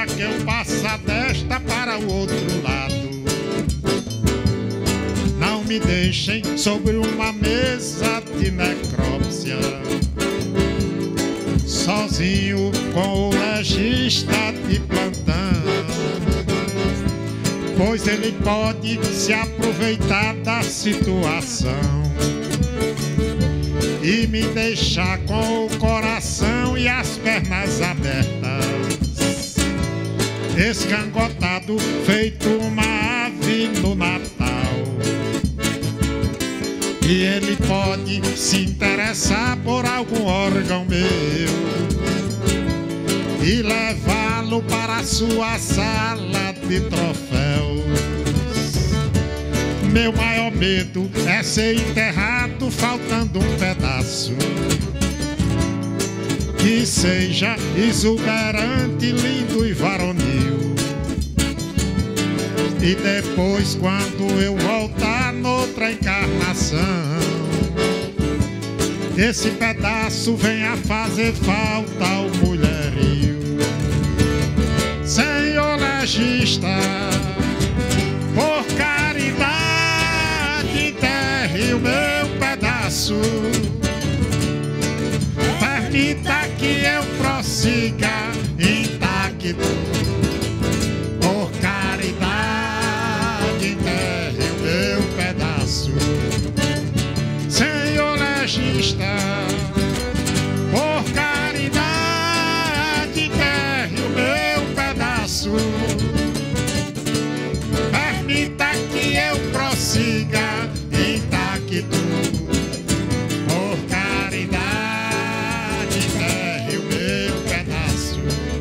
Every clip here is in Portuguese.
deixa que eu passe desta para o outro lado. Não me deixem sobre uma mesa de necrópsia, sozinho com o legista de plantão, pois ele pode se aproveitar da situação e me deixar com o coração e as pernas abertas, escangotado feito uma ave no Natal. E ele pode se interessar por algum órgão meu e levá-lo para a sua sala de troféus. Meu maior medo é ser enterrado faltando um pedaço que seja exuberante, lindo e varonil. E depois, quando eu voltar noutra encarnação, esse pedaço venha fazer falta ao mulherio. Senhor legista, por caridade, enterre o meu pedaço. Permita que eu prossiga intacto. Por caridade, enterre o meu pedaço. Senhor legista, por caridade, enterre o meu pedaço. Permita que eu prossiga intacto. Por caridade, enterre o meu pedaço.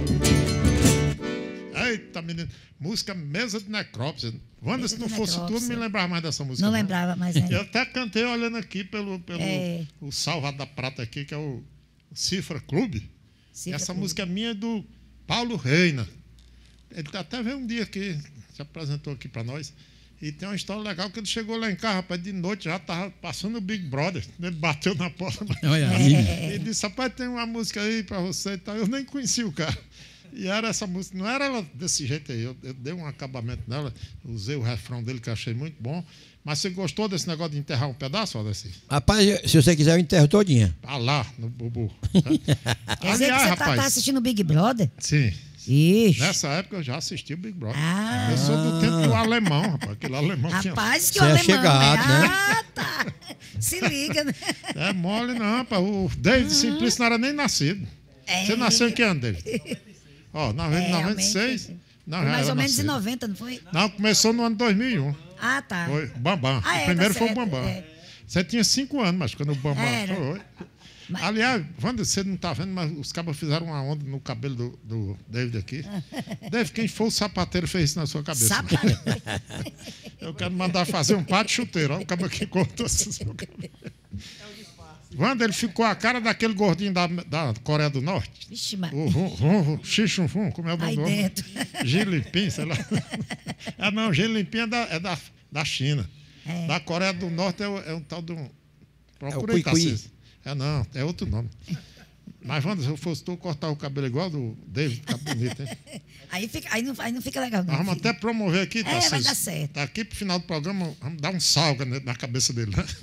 Eita, menino, música Mesa de Necrópsia. Wanda, se não fosse tu, não me lembrava mais dessa música. Não lembrava mais ainda. Eu até cantei olhando aqui pelo o Salvador da Prata aqui, que é o Cifra Clube. Essa música é minha do Paulo Reina. Ele até veio um dia aqui, se apresentou aqui para nós. E tem uma história legal que ele chegou lá em casa, rapaz, de noite já estava passando o Big Brother. Ele bateu na porta. Olha aí. Ele disse, rapaz, tem uma música aí para você e tal. Eu nem conheci o cara. E era essa música, não era ela desse jeito aí. Eu dei um acabamento nela, usei o refrão dele que eu achei muito bom. Mas você gostou desse negócio de enterrar um pedaço, Aldeci? Rapaz, se você quiser, eu enterro todinha. Ah lá, no bubu. Quer dizer que você tá assistindo o Big Brother? Sim. Ixi. Nessa época eu já assisti o Big Brother. Ah. Eu sou do tempo do alemão, rapaz. Aquele alemão tinha... Rapaz, que Você é alemão, chegado, né? Ah, tá. Se liga, né? É mole não, rapaz. O David Simplício não era nem nascido. Você nasceu em que ano, David? Ó, 96. Não, Foi mais ou menos em nascido. 90, não foi? Não, começou no ano 2001. Ah, tá. Foi o Bambam. Ah, O primeiro tá foi o certo, Bambam. é. Você tinha 5 anos, mas quando o Bambam Era. foi. Aliás, Wanda, você não está vendo, mas os cabas fizeram uma onda no cabelo do David aqui. David, quem for o sapateiro fez isso na sua cabeça. Sapateiro. Eu quero mandar fazer um pátio chuteiro. Olha o cabo que cortou esse seu cabelo. Wanda, ele ficou a cara daquele gordinho da Coreia do Norte. Vixe, mas... O Xixunfum, como é o nome Aí do homem? dentro. Gilimpim, sei lá. Ah, não, Gilimpim é da China. É. Da Coreia do Norte é um tal de um... Procura É o aí, Cuicuí. Tarcísio. Não, é outro nome. Mas, Wanda, se eu fosse tu, cortar o cabelo igual do David, tá bonito, hein? Aí não fica legal, não. Nós vamos até promover aqui, Tarcísio. vai dar certo. Daqui pro final do programa, vamos dar um salga na cabeça dele, né?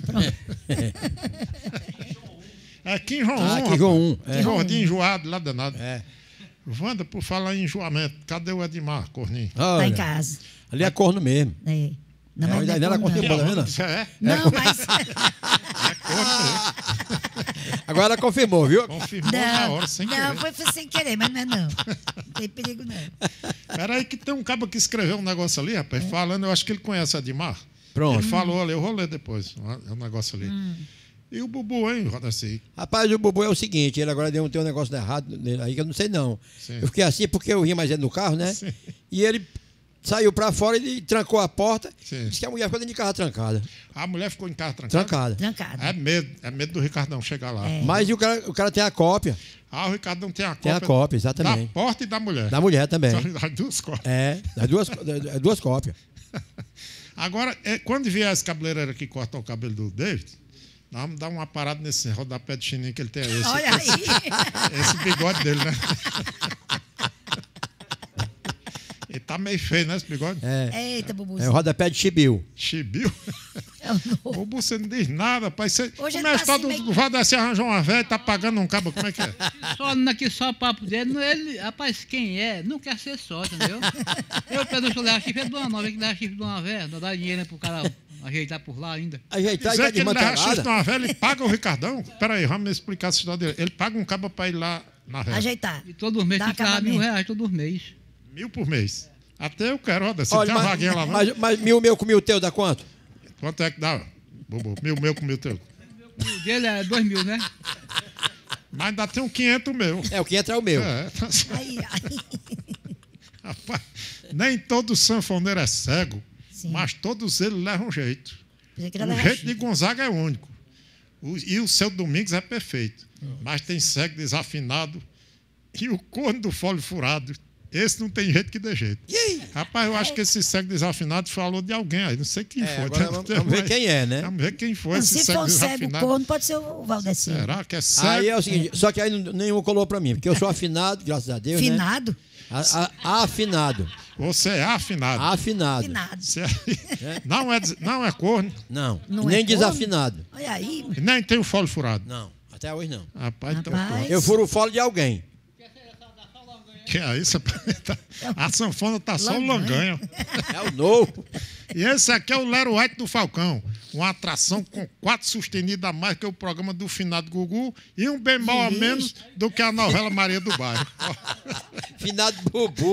É Kim Jong-un. Ah, Kim rapaz. Jong-un, é. Que gordinho enjoado lá danado. É. Wanda, por falar em enjoamento, cadê o Edmar Corninho? Tá Olha, em casa. ali é corno mesmo. É. Não, mas ainda não é ela corno, confirmou, não. tá vendo? Isso é? Não, mas... É corno mesmo. Agora ela confirmou, viu? Confirmou na hora, sem não, querer. foi sem querer, mas não é não. Não tem perigo, não. Peraí que tem um cabo que escreveu um negócio ali, rapaz, falando, eu acho que ele conhece a Edmar. Pronto. Ele falou ali, eu vou ler depois, é um negócio ali. E o Bubu, hein, Rodaci? Rapaz, o Bubu é o seguinte, ele agora tem um negócio errado nele aí que eu não sei não. Sim. Eu fiquei assim porque eu ria mais ele no carro, né? Sim. E ele saiu pra fora e trancou a porta. Sim. Disse que a mulher ficou dentro de casa trancada. A mulher ficou em casa trancada? Trancada. Trancado. É medo do Ricardão chegar lá. É. Mas o cara tem a cópia. Ah, o Ricardão tem a cópia. Tem a cópia, exatamente. Da porta e da mulher. Da mulher também. São as duas cópias. É, das duas cópias. Agora, quando vier esse cabeleireiro aqui cortar o cabelo do David, nós vamos dar uma parada nesse rodapé de chininho que ele tem. Olha aí. Esse bigode dele, né? tá meio feio, né, esse bigode? Eita, É o Bubuzinho. rodapé de Chibiu. Chibiu. É o novo. Bubu, você não diz nada, rapaz. Você, Hoje como ele é a tá história assim do meio- Valdeci arranjou uma velha e tá pagando um cabo? Como é que é? Só papo dele, ele, rapaz, quem é, não quer ser só, entendeu? Eu pego o levar chifre de uma nova, que levar chifre de uma velha, não dá dinheiro pro cara ajeitar por lá ainda. Ajeitar e tá Dizer que ele leva chifre de desmantelada. uma velha e paga o Ricardão? Peraí, vamos me explicar essa história dele. Ele paga um cabo pra ir lá na velha. Ajeitar. E todos os meses Dá tem que pagar acabamento. R$1.000 todos os meses. 1.000 por mês. Até eu quero, roda. Você Olha, tem uma vaguinha lá, não? mas 1.000 meu com 1.000 teu dá quanto? Quanto é que dá, Bubu? 1.000 meu com 1.000 teu. O dele é 2.000, né? Mas ainda tem um 500 meu. É, o que entra é o meu. É, tá certo. Aí, Rapaz, nem todo sanfoneiro é cego, Sim. mas todos eles levam um jeito. Pensei que era O levar jeito chifre. de Gonzaga é único. E o seu Domingos é perfeito. Mas tem cego desafinado e o corno do fole furado. Esse não tem jeito que dê jeito. Rapaz, eu acho que esse cego desafinado falou de alguém aí. Não sei quem foi. Agora vamos ver quem é, né? Vamos ver quem foi esse Se cego for cego desafinado. corno, pode ser o Valdeci. Será que é cego? Aí é o seguinte, só que aí nenhum colou pra mim, porque eu sou afinado, graças a Deus, né? Finado? Afinado. Você é afinado. Afinado. Finado. Você não é corno. Não, Não nem é corno? desafinado. Olha aí. E nem tem o fole furado. Não, até hoje não. Rapaz, então Rapaz. Eu furo o fole de alguém. que é isso? A sanfona tá só o Langanha. langanho. É o novo. E esse aqui é o Lero White do Falcão. Uma atração com 4 sustenidos a mais que o programa do finado Gugu e um bemol a menos do que a novela Maria do Bairro. Finado Bubu.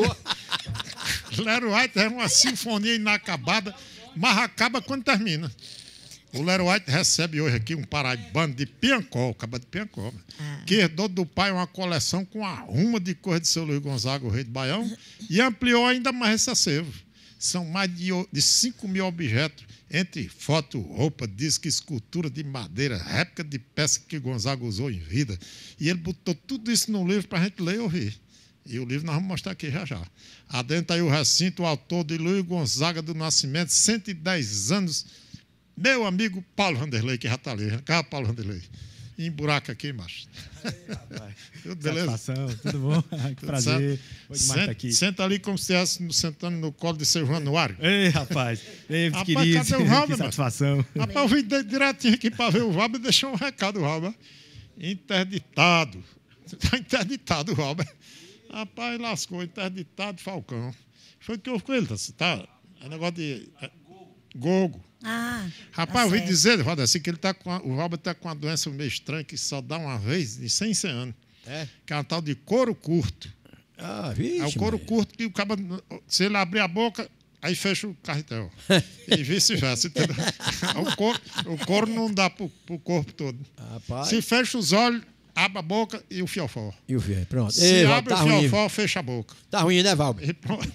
Lero White é uma sinfonia inacabada, mas acaba quando termina. O Lero White recebe hoje aqui um paraibano de Piancó, acaba de Piancó, que herdou do pai uma coleção com a ruma de cor de seu Luiz Gonzaga, o rei do Baião, e ampliou ainda mais esse acervo. São mais de 5 mil objetos, entre foto, roupa, disco, escultura de madeira, réplica de peça que Gonzaga usou em vida. E ele botou tudo isso num livro para a gente ler e ouvir. E o livro nós vamos mostrar aqui já já. Adentro aí o recinto, o autor de Luiz Gonzaga do Nascimento, 110 anos, meu amigo Paulo Vanderlei, que já está ali. Cá, Paulo Vanderlei. Emburaca aqui, macho. Tudo beleza? Satisfação, tudo bom? Que prazer. Bom demais estar aqui. Senta ali como se estivesse sentando no colo de seu Januário. Ei, rapaz. Ei, Rapaz, queridos. cadê o Valber, Que mano? satisfação. Rapaz, eu vim direitinho aqui para ver o Valber e deixou um recado, Valber. Interditado. Está interditado, Valber. Rapaz, lascou. Interditado, Falcão. Foi o que houve com ele, tá? É negócio de... Gogo. Ah, Rapaz, tá eu ouvi certo. dizer, Roda, assim, que o Valber está com uma doença meio estranha que só dá uma vez de 100 anos. É? Que é uma tal de couro curto. Ah, vixe. É o couro Maria. curto que o cara, se ele abrir a boca, aí fecha o carretel. E vice-versa, entendeu? O couro não dá pro corpo todo. Rapaz. Se fecha os olhos, abre a boca e o fiofó. E o filho, pronto. Se Ei, abre tá o ruim. fiofó, fecha a boca. Tá ruim, né, Valber? E pronto.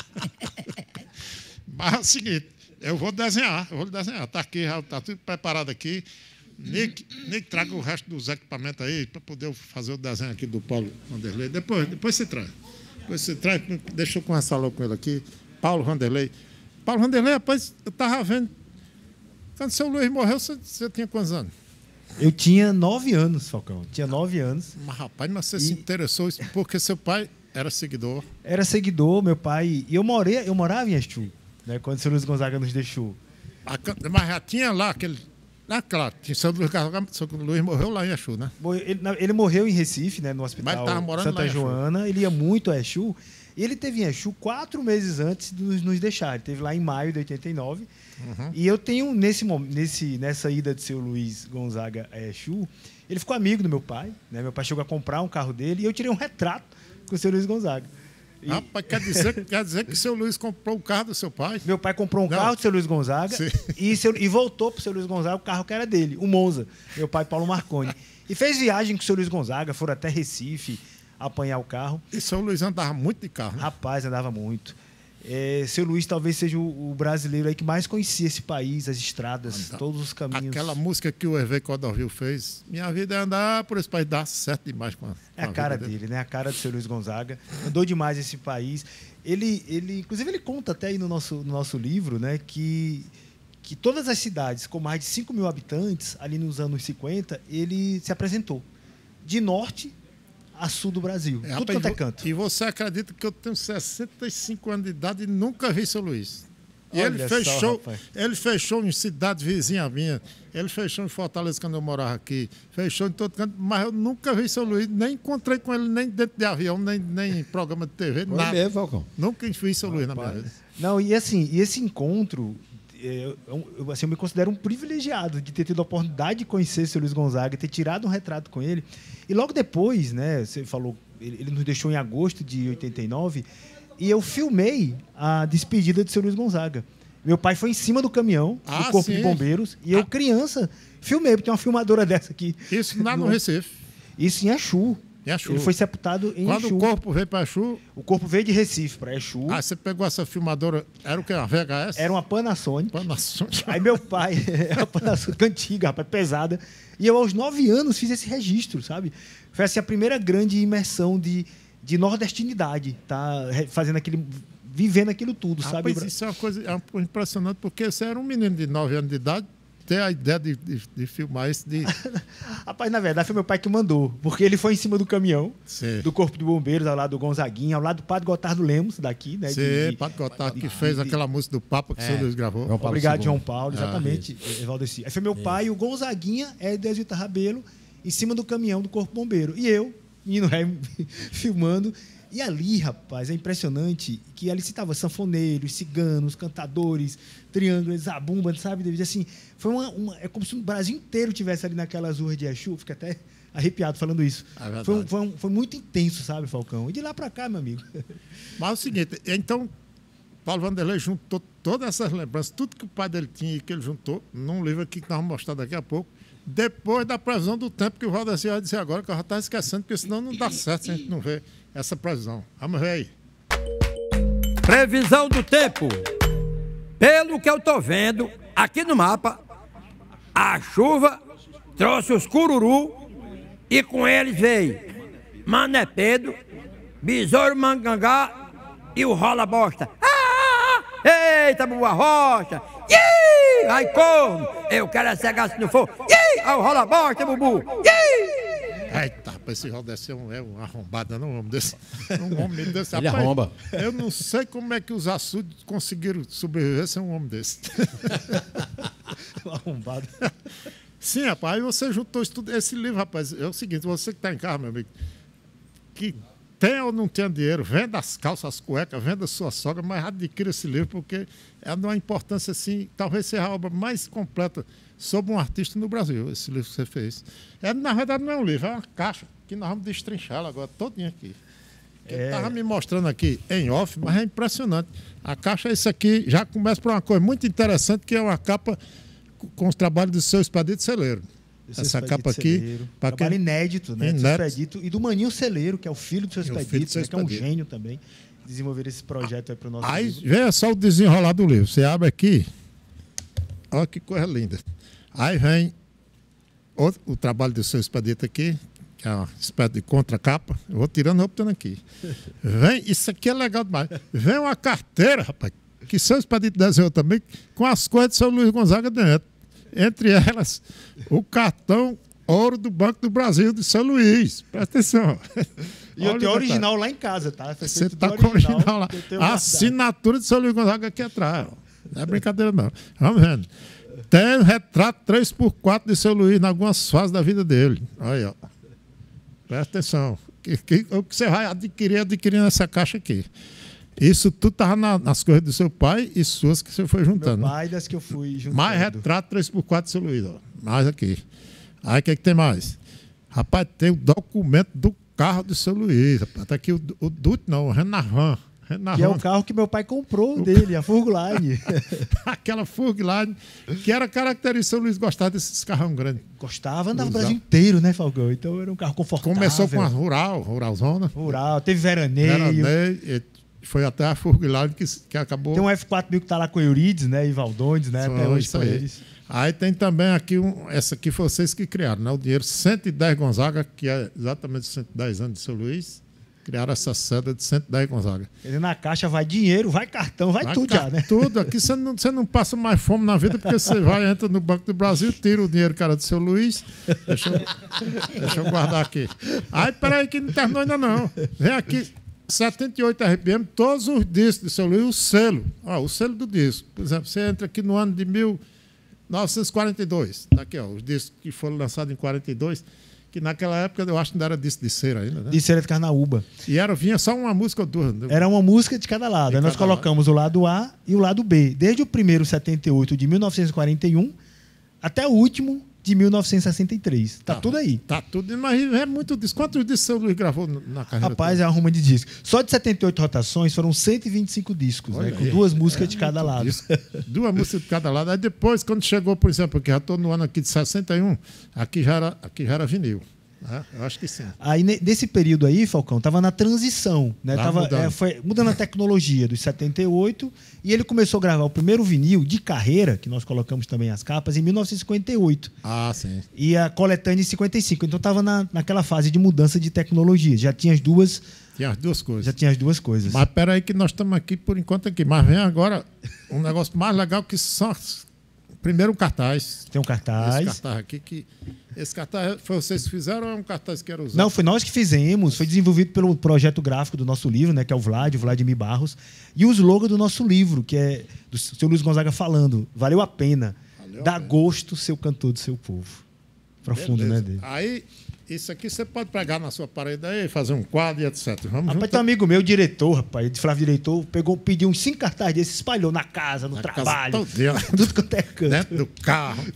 Mas é o seguinte, eu vou desenhar. Tá aqui, já tá tudo preparado aqui. Nick traga o resto dos equipamentos aí para poder fazer o desenho aqui do Paulo Vanderlei. Depois você traz. Deixa eu conversar logo com ele aqui. Paulo Vanderlei. Paulo Vanderlei, rapaz, eu estava vendo. Quando seu Luiz morreu, você tinha quantos anos? Eu tinha 9 anos, Falcão. Tinha 9 anos. Mas, rapaz, você se interessou porque seu pai era seguidor. Era seguidor, meu pai. E eu morava em Exu, né? Quando o seu Luiz Gonzaga nos deixou. Mas já tinha lá aquele. Ah, claro, seu Luiz morreu lá em Exu, né? Bom, ele morreu em Recife, né? No Mas hospital ele tava morando lá Santa em Exu. Joana. Ele ia muito a Exu. E ele teve em Exu 4 meses antes de nos deixar. Ele teve lá em maio de 89. E eu tenho, nessa ida de seu Luiz Gonzaga a Exu, ele ficou amigo do meu pai. Né? Meu pai chegou a comprar um carro dele e eu tirei um retrato com o seu Luiz Gonzaga. E Rapaz, quer dizer que o seu Luiz comprou o carro do seu pai? meu pai comprou um Não. carro do seu Luiz Gonzaga Sim. e voltou para o seu Luiz Gonzaga o carro que era dele, o Monza, meu pai Paulo Marconi. E fez viagem com o seu Luiz Gonzaga, foram até Recife apanhar o carro. E seu Luiz andava muito de carro, né? Rapaz, andava muito. Seu Luiz talvez seja o brasileiro aí que mais conhecia esse país, as estradas, todos os caminhos. Aquela música que o Hervé Cordovil fez, minha vida é andar por esse país, dá certo demais com É a cara dele, né? A cara do seu Luiz Gonzaga. Andou demais esse país. Inclusive, ele conta até aí no nosso livro, né, que todas as cidades com mais de 5 mil habitantes, ali nos anos 50, ele se apresentou. De norte a sul do Brasil. Tudo rapaz, quanto é canto. E você acredita que eu tenho 65 anos de idade e nunca vi São Luís? E Olha só, rapaz. ele fechou em cidade vizinha minha, ele fechou em Fortaleza quando eu morava aqui, fechou em todo canto, mas eu nunca vi São Luís, nem encontrei com ele, nem dentro de avião, nem em programa de TV, Foi nada. mesmo, Falcão. Nunca vi São Luís na minha vida. Não, e assim, e esse encontro, eu me considero um privilegiado de ter tido a oportunidade de conhecer o seu Luiz Gonzaga, ter tirado um retrato com ele. E logo depois, né, você falou, ele nos deixou em agosto de 89, e eu filmei a despedida do seu Luiz Gonzaga. Meu pai foi em cima do caminhão, do Corpo de Bombeiros, e eu, criança, filmei, porque tem uma filmadora dessa aqui. Isso lá no Recife. Isso em Exu. Ele foi sepultado em Quando Exu. o corpo veio para Exu... O corpo veio de Recife para Exu. Ah, você pegou essa filmadora, era o quê? Uma VHS? Era uma Panasonic. Panasonic. Aí meu pai, era uma Panasonic antiga, rapaz, pesada. E eu, aos 9 anos, fiz esse registro, sabe? Foi assim, a primeira grande imersão de nordestinidade, tá? Fazendo aquele... Vivendo aquilo tudo, sabe? Rapaz, isso é uma coisa impressionante, porque você era um menino de 9 anos de idade, ter a ideia de filmar isso de... Rapaz, na verdade, foi meu pai que mandou, porque ele foi em cima do caminhão, do Corpo de Bombeiros, ao lado do Gonzaguinha, ao lado do Padre Gotardo Lemos, daqui, né? Sim, Padre Gotardo, que fez aquela música do Papa que o senhor Luiz gravou. Obrigado, João Paulo, exatamente, Valdeci. Aí foi meu pai, o Gonzaguinha, Éder Vitor Rabelo, em cima do caminhão do Corpo Bombeiro. E eu, indo filmando. E ali, rapaz, é impressionante que ali se tava sanfoneiros, ciganos, cantadores, triângulos, zabumba, sabe? Assim, foi é como se o Brasil inteiro tivesse ali naquelas ruas de Exu. Fica até arrepiado falando isso. Foi muito intenso, sabe, Falcão? E de lá para cá, meu amigo. Mas é o seguinte, então, Paulo Vanderlei juntou todas essas lembranças, tudo que o pai dele tinha e que ele juntou, num livro aqui que nós vamos mostrar daqui a pouco, depois da previsão do tempo que o Valdeci vai dizer agora, que eu já estava esquecendo, porque senão não dá certo se a gente não ver essa previsão. Vamos ver aí. Previsão do tempo. Pelo que eu tô vendo aqui no mapa, a chuva trouxe os cururu e com eles veio Mané Pedro, Besouro Mangangá e o Rola Bosta. Eita, Buba Rocha! Ih! Ai, corno! Eu quero é cegar se não for. Ih! Ai, o Rola Bosta, Bubu! Ih! Eita, rapaz, esse Valdeci é um arrombado, não um homem desse. Um homem desse. Ele rapaz, arromba. Eu não sei como é que os açudes conseguiram sobreviver sem um homem desse. Arrombado. Sim, rapaz, aí você juntou isso tudo. Esse livro, rapaz, é o seguinte, você que está em casa, meu amigo, que tem ou não tem dinheiro, venda as calças, as cuecas, venda a sua sogra, mas adquira esse livro, porque é de uma importância, assim, talvez seja a obra mais completa sobre um artista no Brasil, esse livro que você fez. Na verdade, não é um livro, é uma caixa, que nós vamos destrinchá-la agora, todinha aqui. Ele estava me mostrando aqui em off, mas é impressionante. A caixa é isso aqui, já começa por uma coisa muito interessante, que é uma capa com os trabalhos do seu Expedito Celeiro. Essa capa aqui... Trabalho inédito, né? Do seu Expedito, e do Maninho Celeiro, que é o filho do seu Expedito, né, que é um gênio também, desenvolver esse projeto aí para o nosso aí livro. Veja só o desenrolar do livro. Você abre aqui, olha que coisa linda. Aí vem o trabalho do seu Expedito aqui, que é uma espécie de contracapa. Eu vou tirando e vou botando aqui. Vem, isso aqui é legal demais. Vem uma carteira, rapaz, que seu Expedito desenhou também, com as coisas do seu Luiz Gonzaga dentro. Entre elas, o cartão ouro do Banco do Brasil de São Luís. Presta atenção. E eu tenho o original lá em casa, tá? Você está com o original lá. A assinatura de São Luís Gonzaga aqui atrás. Não é brincadeira, não. Vamos vendo. Tem o retrato 3x4 de São Luís em algumas fases da vida dele. Olha aí, ó. Presta atenção. O que você vai adquirir nessa caixa aqui. Isso tudo estava nas coisas do seu pai e suas que você foi juntando. Meu pai, das que eu fui juntando. Mais retrato 3x4 de São Luís, ó. Mais aqui. Aí o que tem mais? Rapaz, tem o documento do carro do São Luís. Rapaz. Tá aqui o Dutte, não, o Renavan. Que é o carro que meu pai comprou dele, a Furgline. Aquela Furgline, que era característica. São Luís gostava desses carrão grandes. Gostava, andava o Brasil inteiro, né, Falcão? Então era um carro confortável. Começou com a ruralzona. Rural, teve veraneio. Foi até a Furgline que acabou... Tem um F4000 que está lá com Eurides, né, e Valdones, né, até hoje com eles. Aí tem também aqui, essa aqui foi vocês que criaram, né? O dinheiro 110 Gonzaga, que é exatamente 110 anos de São Luís. Criaram essa seda de 110 Gonzaga. Ele na caixa vai dinheiro, vai cartão, vai tudo já, né? Tudo. Aqui você não passa mais fome na vida, porque você vai, entra no Banco do Brasil, tira o dinheiro, cara, do seu Luiz. Deixa eu guardar aqui. Aí, peraí, que não terminou ainda não. Vem aqui, 78 RPM, todos os discos do seu Luiz, o selo. Ó, o selo do disco. Por exemplo, você entra aqui no ano de 1942. Tá aqui, ó, os discos que foram lançados em 42. Que naquela época eu acho que não era disco de cera ainda, né? De cera de carnaúba. E vinha só uma música ou duas. Era uma música de cada lado. Aí nós colocamos o lado A e o lado B. Desde o primeiro 78 de 1941 até o último de 1963. Tá tudo aí. Tá tudo, mas é muito disco. Quantos discos o seu Luiz gravou na carreira? Rapaz, é uma ruma de disco. Só de 78 rotações foram 125 discos, né? Com duas músicas de cada lado. Duas músicas de cada lado. Aí depois, quando chegou, por exemplo, que já estou no ano aqui de 61, aqui já era vinil. Eu acho que sim. Aí, nesse período aí, Falcão, estava na transição, né? Foi mudando a tecnologia dos 78 e ele começou a gravar o primeiro vinil de carreira, que nós colocamos também as capas, em 1958. Ah, sim. E a coletânea em 55. Então estava naquela fase de mudança de tecnologia. Já tinha as duas... Tinha as duas coisas. Já tinha as duas coisas. Mas peraí que nós estamos aqui por enquanto aqui. Mas vem agora um negócio mais legal que só... Primeiro um cartaz. Tem um cartaz. Esse cartaz aqui esse cartaz foi vocês que fizeram ou é um cartaz que era usado? Não, foi nós que fizemos. Foi desenvolvido pelo projeto gráfico do nosso livro, né? Que é o Vladimir Barros. E o slogan do nosso livro, que é do seu Luiz Gonzaga falando. Valeu a pena. Dá gosto ser o cantor do seu povo. Profundo, beleza, né? Dele. Aí, isso aqui você pode pegar na sua parede aí, fazer um quadro e etc. Rapaz, tem um amigo meu, diretor, rapaz, de Flávio Diretor, pediu uns 5 cartazes desses, espalhou na casa, no trabalho. Tudo quanto é canto. Dentro do carro.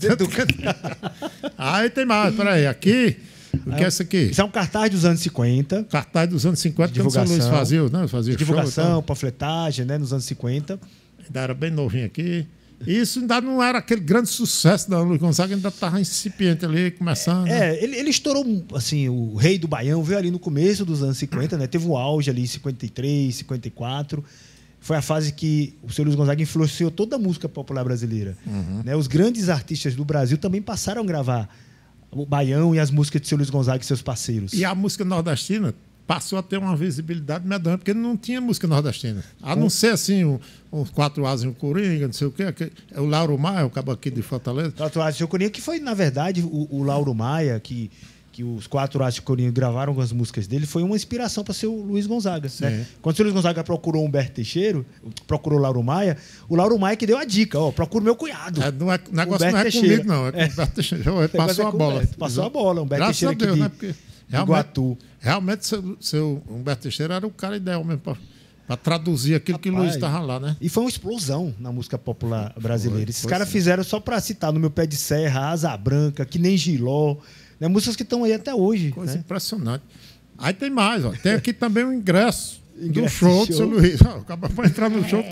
Aí tem mais, peraí, aqui. O que é isso aqui? Isso é um cartaz dos anos 50. Cartaz dos anos 50, que o São Luís fazia, né? Fazia divulgação, show, panfletagem, né? Nos anos 50. Ainda era bem novinho aqui. Isso ainda não era aquele grande sucesso da Luiz Gonzaga, ainda estava incipiente ali, começando. Ele estourou, assim, o Rei do Baião veio ali no começo dos anos 50, né? Teve um auge ali em 53, 54. Foi a fase que o seu Luiz Gonzaga influenciou toda a música popular brasileira. Né? Os grandes artistas do Brasil também passaram a gravar o Baião e as músicas de seu Luiz Gonzaga e seus parceiros. E a música nordestina passou a ter uma visibilidade medonha, porque não tinha música nordestina. A não ser assim, os Quatro Asas e o Coringa, não sei o quê. O Lauro Maia, o cabo aqui de Fortaleza. Quatro Asas e o Coringa, que foi, na verdade, o Lauro Maia, que os Quatro Asas e o Coringa gravaram com as músicas dele, foi uma inspiração para o seu Luiz Gonzaga. Né? Quando o seu Luiz Gonzaga procurou Humberto Teixeira, procurou o Lauro Maia que deu a dica, procura o meu cunhado. O negócio Humberto não é Teixeira. Comigo, não. É com o Humberto Teixeira. Passou a bola. Passou a bola. Humberto Teixeira aqui né? Porque realmente seu Humberto Teixeira era o cara ideal mesmo para traduzir aquilo que o Luiz estava lá, né? E foi uma explosão na música popular brasileira. Esses caras fizeram, só para citar, No Meu Pé de Serra, Asa Branca, Que Nem Giló, né? Músicas que estão aí até hoje. Coisa né? impressionante. Aí tem mais, ó. Tem aqui também o ingresso do show do seu Luiz. Acaba para entrar no show.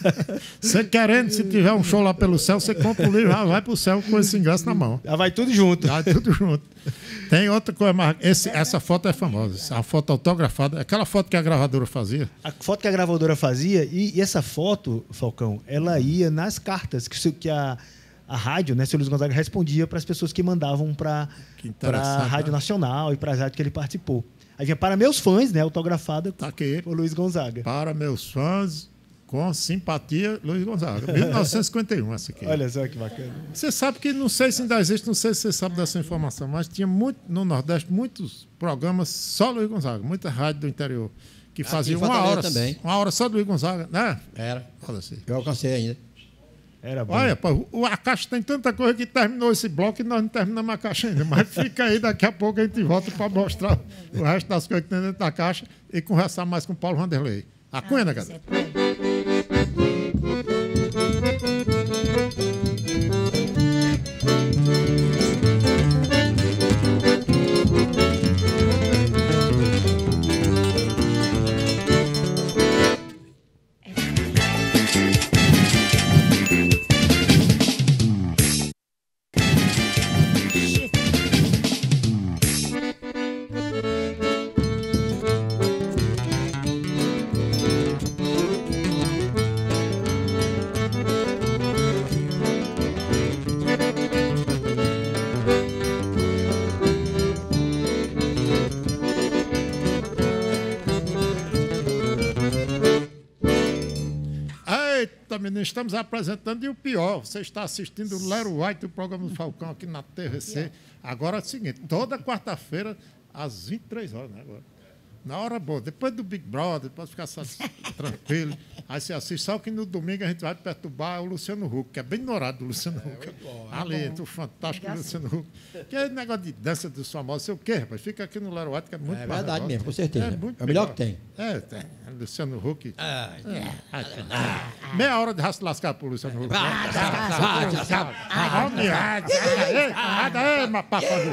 Você querendo, se tiver um show lá pelo céu, você compra o livro, já vai para o céu com esse ingresso na mão. Já vai tudo junto. Vai tudo junto. Tem outra coisa mais. Essa foto é famosa. A foto autografada. Aquela foto que a gravadora fazia. A foto que a gravadora fazia. E essa foto, Falcão, ela ia nas cartas que a rádio, né, seu Luiz Gonzaga respondia para as pessoas que mandavam para a Rádio Nacional e para as rádios que ele participou. Aí vinha para meus fãs, né, autografada por Luiz Gonzaga. Para meus fãs, com simpatia, Luiz Gonzaga. 1951, essa aqui. Olha só que bacana. Você sabe que, não sei se ainda existe, não sei se você sabe dessa informação, mas tinha no Nordeste muitos programas só Luiz Gonzaga, muita rádio do interior, que faziam uma hora só do Luiz Gonzaga, né? Era. Eu alcancei ainda. Era bom. Olha, pô, a caixa tem tanta coisa que terminou esse bloco e nós não terminamos a caixa ainda. Mas fica aí, daqui a pouco a gente volta para mostrar o resto das coisas que tem dentro da caixa e conversar mais com o Paulo Vanderlei. A cunha, né, cara? menino, estamos apresentando e o pior, você está assistindo o Lero White, o programa do Falcão aqui na TVC. Agora é o seguinte, toda quarta-feira, às 23 horas, né? Agora. Na hora boa, depois do Big Brother, pode ficar tranquilo. Aí você assiste, só que no domingo a gente vai perturbar o Luciano Huck, que é bem no horário do Luciano Huck. Ali, o fantástico Luciano Huck. Que é negócio de dança dos famosos, sei o quê, rapaz? Fica aqui no Lero White, que é muito mais verdade legal. mesmo, com certeza. É o melhor que tem. Luciano Huck. Meia hora de raça lascar pro Luciano Huck. Aí, mapafangu.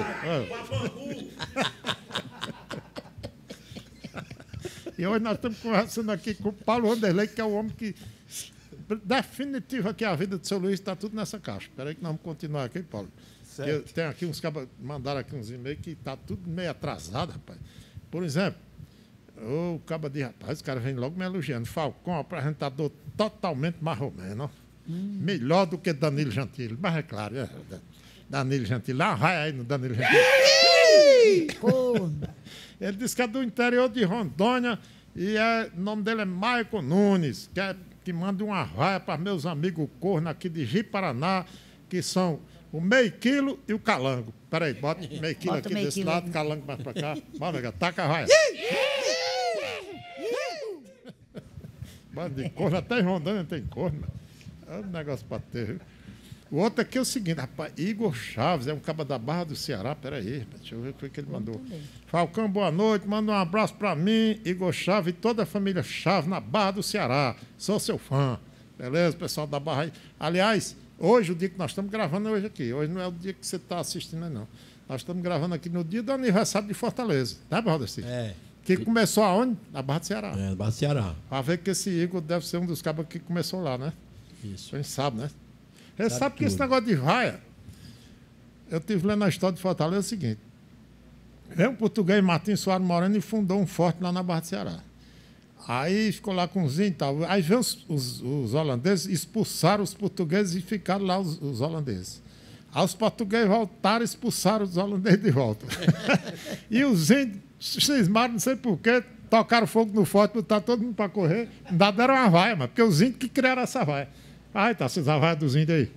E hoje nós estamos conversando aqui com o Paulo Wanderlei, que é o homem que definitivo aqui a vida do seu Luiz, está tudo nessa caixa. Espera aí que nós vamos continuar aqui, Paulo. Tem aqui uns cabas, mandaram aqui uns e-mails que está tudo meio atrasado, rapaz. Por exemplo, o caba de rapaz, o cara vem logo me elogiando. Falcão, apresentador totalmente marromeno. Melhor do que Danilo Gentili. Mas é claro, Danilo Gentili. Lá vai aí no Danilo Gentili. Ele disse que é do interior de Rondônia e o nome dele é Maicon Nunes, que manda uma raia para meus amigos corno aqui de Ji-Paraná, que são o meio quilo e o calango. Peraí, bota meio quilo aqui desse lado, calango mais para cá. Bora, taca a raia. Bando de corno, até em Rondônia tem corno. É um negócio para ter, viu? O outro aqui é o seguinte, rapaz, Igor Chaves, é um caba da Barra do Ceará, peraí, deixa eu ver o que ele mandou. Falcão, boa noite, manda um abraço para mim, Igor Chaves e toda a família Chaves na Barra do Ceará, sou seu fã, beleza, pessoal da Barra aí. Aliás, hoje, o dia que nós estamos gravando é hoje aqui, hoje não é o dia que você está assistindo, não. Nós estamos gravando aqui no dia do aniversário de Fortaleza, né, Valdeci? Que começou aonde? Na Barra do Ceará. Na Barra do Ceará. Para ver que esse Igor deve ser um dos cabas que começou lá, né? Isso. Quem sabe, né? Você sabe que esse negócio de raia, eu estive lendo a história de Fortaleza, é o seguinte. Veio um português, Martins Soares Moreno, e fundou um forte lá na Barra do Ceará. Aí ficou lá com os índios e tal. Aí veio os holandeses, expulsaram os portugueses e ficaram lá os holandeses. Aí os portugueses voltaram e expulsaram os holandeses de volta. E os índios cismaram, não sei porquê, tocaram fogo no forte, botaram todo mundo para correr. Ainda deram uma vaia, mas porque os índios que criaram essa vaia. Ai, tá, vocês a vaia dos índios aí.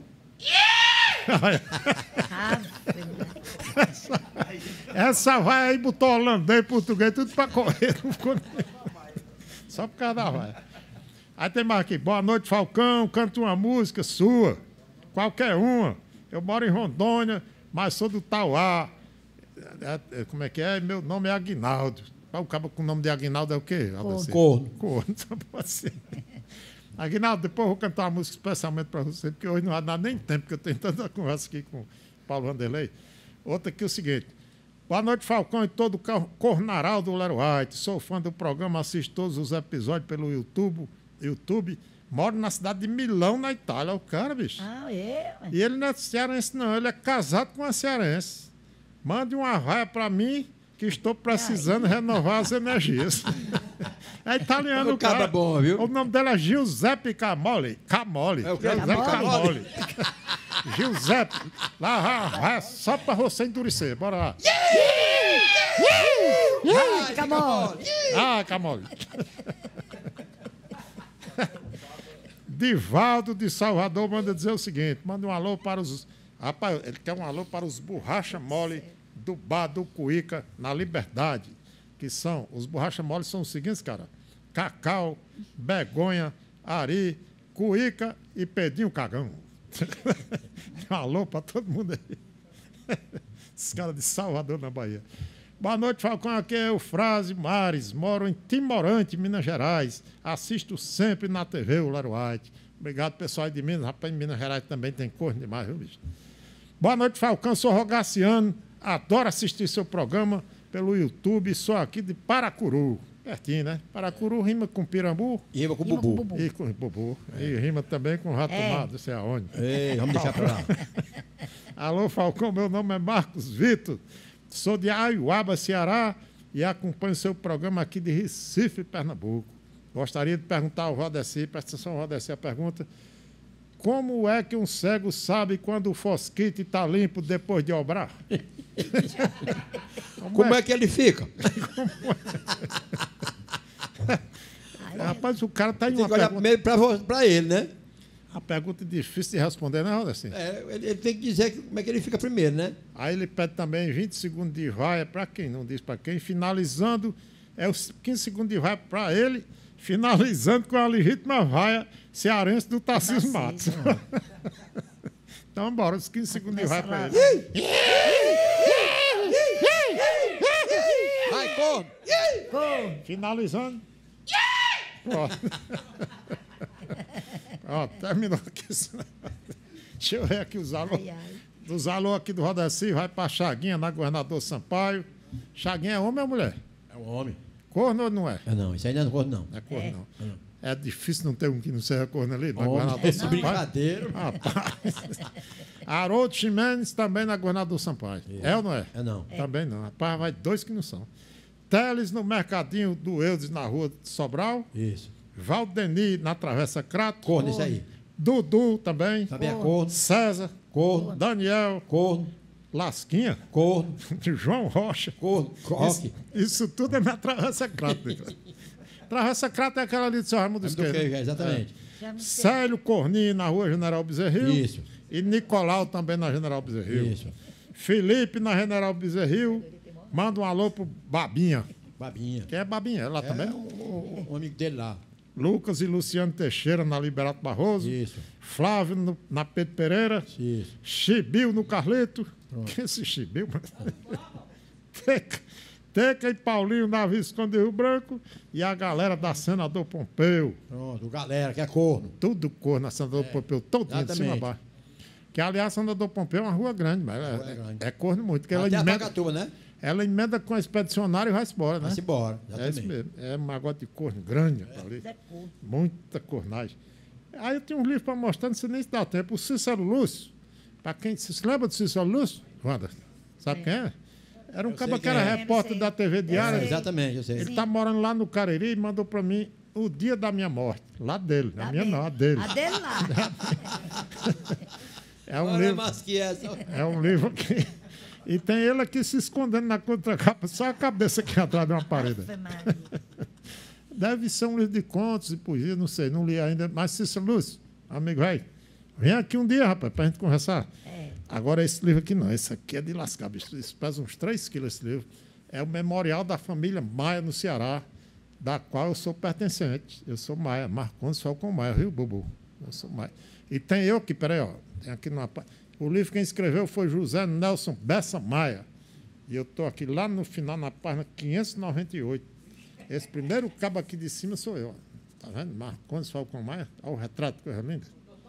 Essa vaia aí botou holandês, português, tudo para correr. Não ficou... Só por causa da vaia. Aí tem mais aqui. Boa noite, Falcão. Canta uma música sua. Qualquer uma. Eu moro em Rondônia, mas sou do Tauá. Como é que é? Meu nome é Aguinaldo. O cabo com o nome de Aguinaldo é o quê? Corno. Corno, só pode ser. Aguinaldo, depois eu vou cantar uma música especialmente para você, porque hoje não vai dar nem tempo, porque eu tenho tanta conversa aqui com o Paulo Wanderlei. Outra aqui é o seguinte. Boa noite, Falcão e todo o cornaral do Lero White. Sou fã do programa, assisto todos os episódios pelo YouTube. Moro na cidade de Milão, na Itália. O cara, bicho. E ele não é cearense, não. Ele é casado com uma cearense. Mande uma raia para mim, que estou precisando renovar as energias. É italiano, o cara. Bom, viu? O nome dela é Giuseppe Camoli. Camoli. Giuseppe Camoli. Giuseppe. Lá, só para você endurecer. Bora lá. Camoli. Camoli. Divaldo de Salvador manda dizer o seguinte: manda um alô para os... Rapaz, ele quer um alô para os borracha mole do bar do Cuíca, na Liberdade. Que são, os borracha mole são os seguintes, cara: Cacau, Begonha, Ari, Cuíca e Pedinho Cagão. Um alô para todo mundo aí. Esses caras de Salvador, na Bahia. Boa noite, Falcão. Aqui é o Frase Mares. Moro em Timorante, Minas Gerais. Assisto sempre na TV, o Lero White. Obrigado, pessoal de Minas. Rapaz, em Minas Gerais também tem corno demais, viu, bicho? Boa noite, Falcão. Sou Rogaciano. Adoro assistir seu programa pelo YouTube. Sou aqui de Paracuru. Pertinho, né? Paracuru rima com Pirambu. E rima com Bubu. E com Bubu. E rima também com Rato Mar, não sei aonde. Ei, vamos deixar pra lá. Alô, Falcão. Meu nome é Marcos Vitor. Sou de Aiuaba, Ceará, e acompanho seu programa aqui de Recife, Pernambuco. Gostaria de perguntar ao Valdeci, presta atenção, Valdeci, a pergunta: como é que um cego sabe quando o fosquite está limpo depois de obrar? Como é que ele fica? Rapaz, o cara está em Tem uma que olhar pergunta... primeiro para ele, né? A pergunta é difícil de responder, né, Rodecinho? Ele tem que dizer como é que ele fica primeiro, né? Aí ele pede também 20 segundos de vaia para quem, não diz para quem. Finalizando, os 15 segundos de vaia para ele, finalizando com a legítima vaia cearense do Tarcísio Matos. Então, bora, os 15 segundos de vaia para ele. Vai, corno! Finalizando. Ó. Ó, terminou aqui. Deixa eu ver aqui os alô. Dos alô aqui do Rodeci, vai pra Chaguinha, na Governador Sampaio. Chaguinha é homem ou mulher? É um homem. Corno ou não é? Não, isso aí não é corno, não. Não é corno, não. É difícil não ter um que não seja corno ali, na Homem, Governador esse Sampaio. brincadeiro. Rapaz. Haroldo Ximenes também na Governador Sampaio. É ou não é? Não. Também não. Rapaz, vai dois que não são. Teles no Mercadinho do Eudes, na rua de Sobral. Isso. Valdeni na Travessa Crato. Corno, isso aí. Dudu também. Também é corno. César. Corno. Daniel. Corno. Lasquinha. Corno. João Rocha. Corno. Coque. Isso tudo é na Travessa Crato. Travessa Crato é aquela ali do seu Raimundo Esquerdo. Exatamente. Célio Corninho na rua General Bezerril. Isso. E Nicolau também na General Bezerril. Isso. Felipe na General Bezerril. Manda um alô pro Babinha. Babinha. Quem é Babinha? Ela também? Um amigo dele lá. Lucas e Luciano Teixeira na Liberato Barroso. Isso. Flávio na Pedro Pereira. Isso. Chibiu no Carleto. Que é esse Chibiu? Teca e Paulinho na Visconde Rio Branco. E a galera da Senador Pompeu. Pronto, galera que é corno. Tudo corno na Senador Pompeu, todinho de cima a baixo. Que, aliás, Senador Pompeu é uma rua grande, mas é corno muito. Que Até ela a emenda, Pacatuba, né? ela emenda com a expedicionária e vai-se embora, né? Vai-se embora, É exatamente. isso mesmo. É um negócio de corno grande ali. Muita cornagem. Aí eu tinha um livro para mostrar, não sei nem se dá tempo. O Cícero Lúcio. Para quem se lembra do Cícero Lúcio? Wanda, sabe quem é? Era um cara que era repórter da TV Diária. Exatamente, eu sei. Ele está morando lá no Cariri e mandou para mim o dia da minha morte. Lá dele. A minha não, a dele. A dele lá. É um Olha livro. mais que essa. É um livro que. E tem ele aqui se escondendo na contracapa, só a cabeça aqui atrás de uma parede. Ave Maria. Deve ser um livro de contos e poesia, não sei, não li ainda. Mas, Cícero Lúcio, amigo, vem aqui um dia, rapaz, para a gente conversar. Agora, esse livro aqui não, esse aqui é de lascar, bicho. Isso pesa uns 3 quilos esse livro. É o memorial da família Maia, no Ceará, da qual eu sou pertencente. Eu sou Maia, Marcondes Falcão Maia, Rio Bubu. Eu sou Maia. E tem eu aqui, peraí, ó. Tem aqui numa. O livro quem escreveu foi José Nelson Bessa Maia. E eu estou aqui lá no final, na página 598. Esse primeiro cabo aqui de cima sou eu. Está vendo? Marcondes Falcão Maia. Olha o retrato, coisa linda.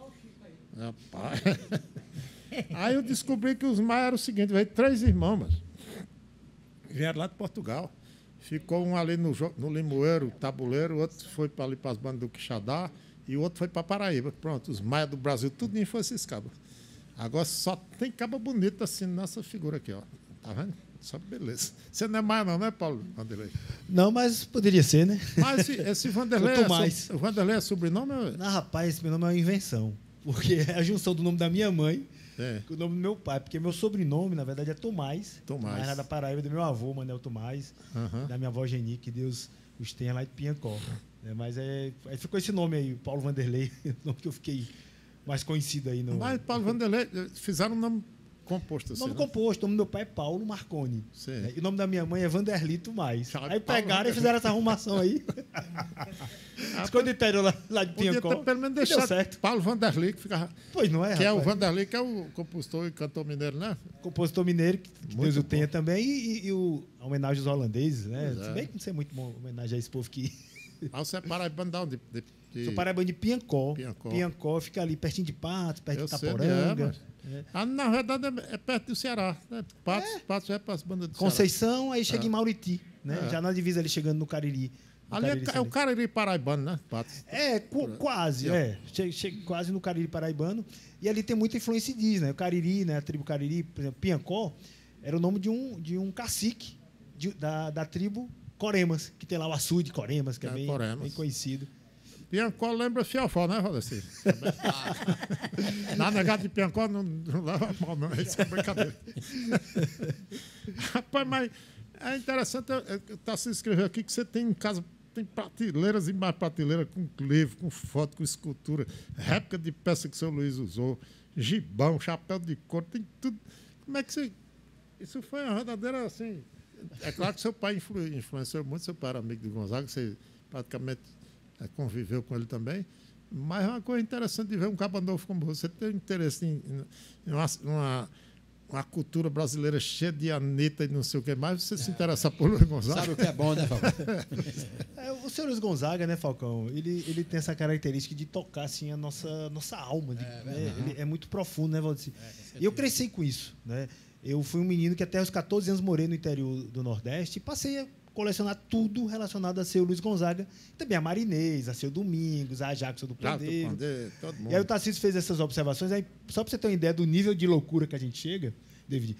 Rapaz. Aí eu descobri que os Maia eram o seguinte: veio 3 irmãos, mas vieram lá de Portugal. Ficou um ali no Limoeiro, Tabuleiro, o outro foi para ali para as bandas do Quixadá e o outro foi para Paraíba. Pronto, os Maia do Brasil, tudo nem foi esses cabos. Agora só tem caba bonita assim nessa figura aqui, ó. Tá vendo? Só beleza. Você não é Maia não, né, Paulo Vanderlei? Não, mas poderia ser, né? Mas esse Vanderlei, o Vanderlei é sobrenome? Não, rapaz, esse meu nome é uma invenção. Porque é a junção do nome da minha mãe com o nome do meu pai. Porque meu sobrenome, na verdade, é Tomás. Tomás. Mas da Paraíba, do meu avô, Manuel Tomás. Da minha avó Geni, que Deus os tenha lá de Piancó. Mas aí ficou esse nome aí, Paulo Vanderlei, o nome que eu fiquei mais conhecido aí. Mas Paulo Vanderlei, fizeram um nome composto assim. Nome composto, o nome do meu pai é Paulo Marconi. E o nome da minha mãe é Vanderlei Tomás. Aí pegaram e fizeram essa arrumação aí. Esconderam lá de Piancó. Podia ter pelo menos deixado certo. Paulo Vanderlei, que ficava. Pois não é, que rapaz. É o Vanderlei, que é o compositor e cantor mineiro, né? Compositor mineiro, que Deus o tenha também, e a homenagem aos holandeses, né? Se bem que não sei muito bom homenagem a esse povo que. Mas você é paraibano de onde? Sou paraibano de Piancó. Piancó fica ali pertinho de Patos, perto de Itaporanga. Na verdade é perto do Ceará. Né? Patos é para as bandas do Conceição, Ceará. Aí chega em Mauriti, né? Já na divisa ali chegando no Cariri. Ali é o Cariri paraibano, né? Patos. Quase, Chega quase no Cariri paraibano. E ali tem muita influência indígena. O Cariri, né? A tribo Cariri, por exemplo, Piancó, era o nome de um cacique da tribo Coremas, que tem lá o açude de Coremas, que é bem conhecido. Piancó lembra Fiofó, né, Rodolfo? Na negada de Piancó não leva mal, não. Isso é brincadeira. Rapaz, mas é interessante, está se escreveu aqui que você tem em casa tem prateleiras e mais prateleiras com livro, com foto, com escultura, réplica de peça que o seu Luiz usou, gibão, chapéu de couro, tem tudo. Como é que você... Isso foi uma verdadeira, assim... É claro que seu pai influenciou muito, seu pai era amigo de Gonzaga, você praticamente conviveu com ele também, mas é uma coisa interessante de ver um cabo novo como você ter interesse em uma cultura brasileira cheia de Anitta e não sei o que mais, você se interessa por Luiz Gonzaga. Sabe o que é bom, né, Falcão? O senhor Luiz Gonzaga, né, Falcão? Ele tem essa característica de tocar assim, a nossa alma. Ele é muito profundo, né, Valdeci? E eu cresci com isso, né? Eu fui um menino que até os 14 anos morei no interior do Nordeste e passei a colecionar tudo relacionado a seu Luiz Gonzaga. Também a Marinês, a seu Domingos, a Jackson do Pandeiro. Todo mundo. E aí o Tarcísio fez essas observações. Aí, só para você ter uma ideia do nível de loucura que a gente chega, David,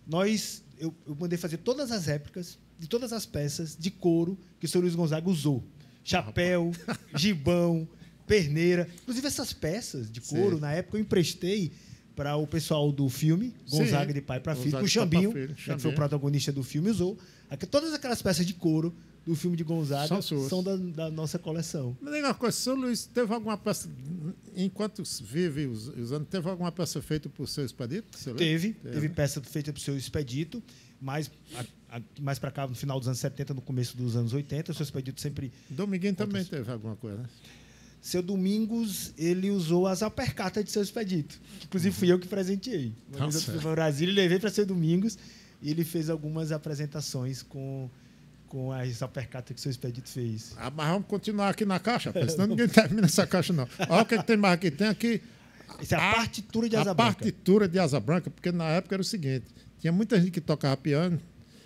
eu mandei fazer todas as réplicas de todas as peças de couro que o seu Luiz Gonzaga usou. Chapéu, gibão, perneira. Inclusive essas peças de couro, na época eu emprestei para o pessoal do filme, Gonzaga de Pai para Filho, com o Xambinho, que foi o protagonista do filme, usou. Todas aquelas peças de couro do filme de Gonzaga são da nossa coleção. Mas diga uma coisa, o senhor Luiz, teve alguma peça, enquanto vive usando, teve alguma peça feita por seu Expedito? Teve peça feita por seu Expedito, mais para cá, no final dos anos 70, no começo dos anos 80, o seu Expedito sempre... Dominguinho também teve alguma coisa, né? Seu Domingos, ele usou as alpercatas de seu Expedito. Inclusive, fui eu que presenteei. Uma vez eu fui para Brasília e levei para seu Domingos e ele fez algumas apresentações com as alpercatas que seu Expedito fez. Mas vamos continuar aqui na caixa, senão ninguém termina essa caixa, não. Olha o que tem mais aqui. Tem aqui... Isso é a partitura de Asa Branca. A partitura de Asa Branca, porque na época era o seguinte, tinha muita gente que tocava piano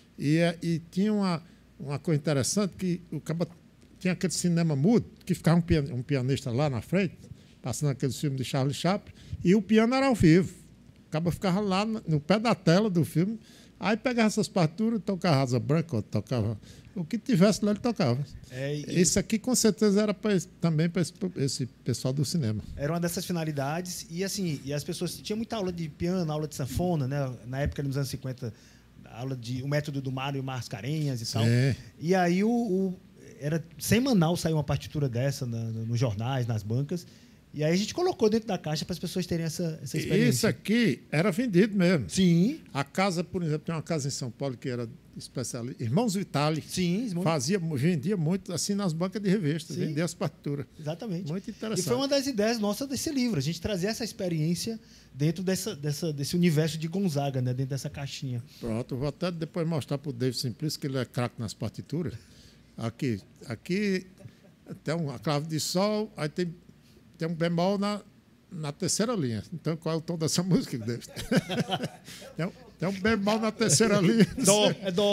e tinha uma coisa interessante que o cara tinha aquele cinema mudo, que ficava um pianista lá na frente, passando aqueles filmes de Charlie Chaplin, e o piano era ao vivo. O cara ficava lá no pé da tela do filme, aí pegava essas partituras, tocava Asa Branca, ou tocava... O que tivesse lá, ele tocava. Isso aqui, com certeza, era também para esse pessoal do cinema. Era uma dessas finalidades. E, assim, as pessoas... Tinha muita aula de piano, aula de sanfona, né? Na época, nos anos 50, aula o método do Mário Mascarenhas e tal. E aí, era semanal sair uma partitura dessa nos jornais, nas bancas. E aí a gente colocou dentro da caixa para as pessoas terem essa experiência. Isso aqui era vendido mesmo. Sim. A casa, por exemplo, tem uma casa em São Paulo que era especialista. Irmãos Vitali. Sim. Vendia muito assim nas bancas de revistas, vendia as partituras. Exatamente. Muito interessante. E foi uma das ideias nossas desse livro, a gente trazer essa experiência dentro desse universo de Gonzaga, né? Dentro dessa caixinha. Pronto, vou até depois mostrar para o David Simplício, que ele é craque nas partituras. Aqui tem uma clave de sol, aí tem um bemol na terceira linha. Então, qual é o tom dessa música, David? Tem um bemol na terceira linha. É dó.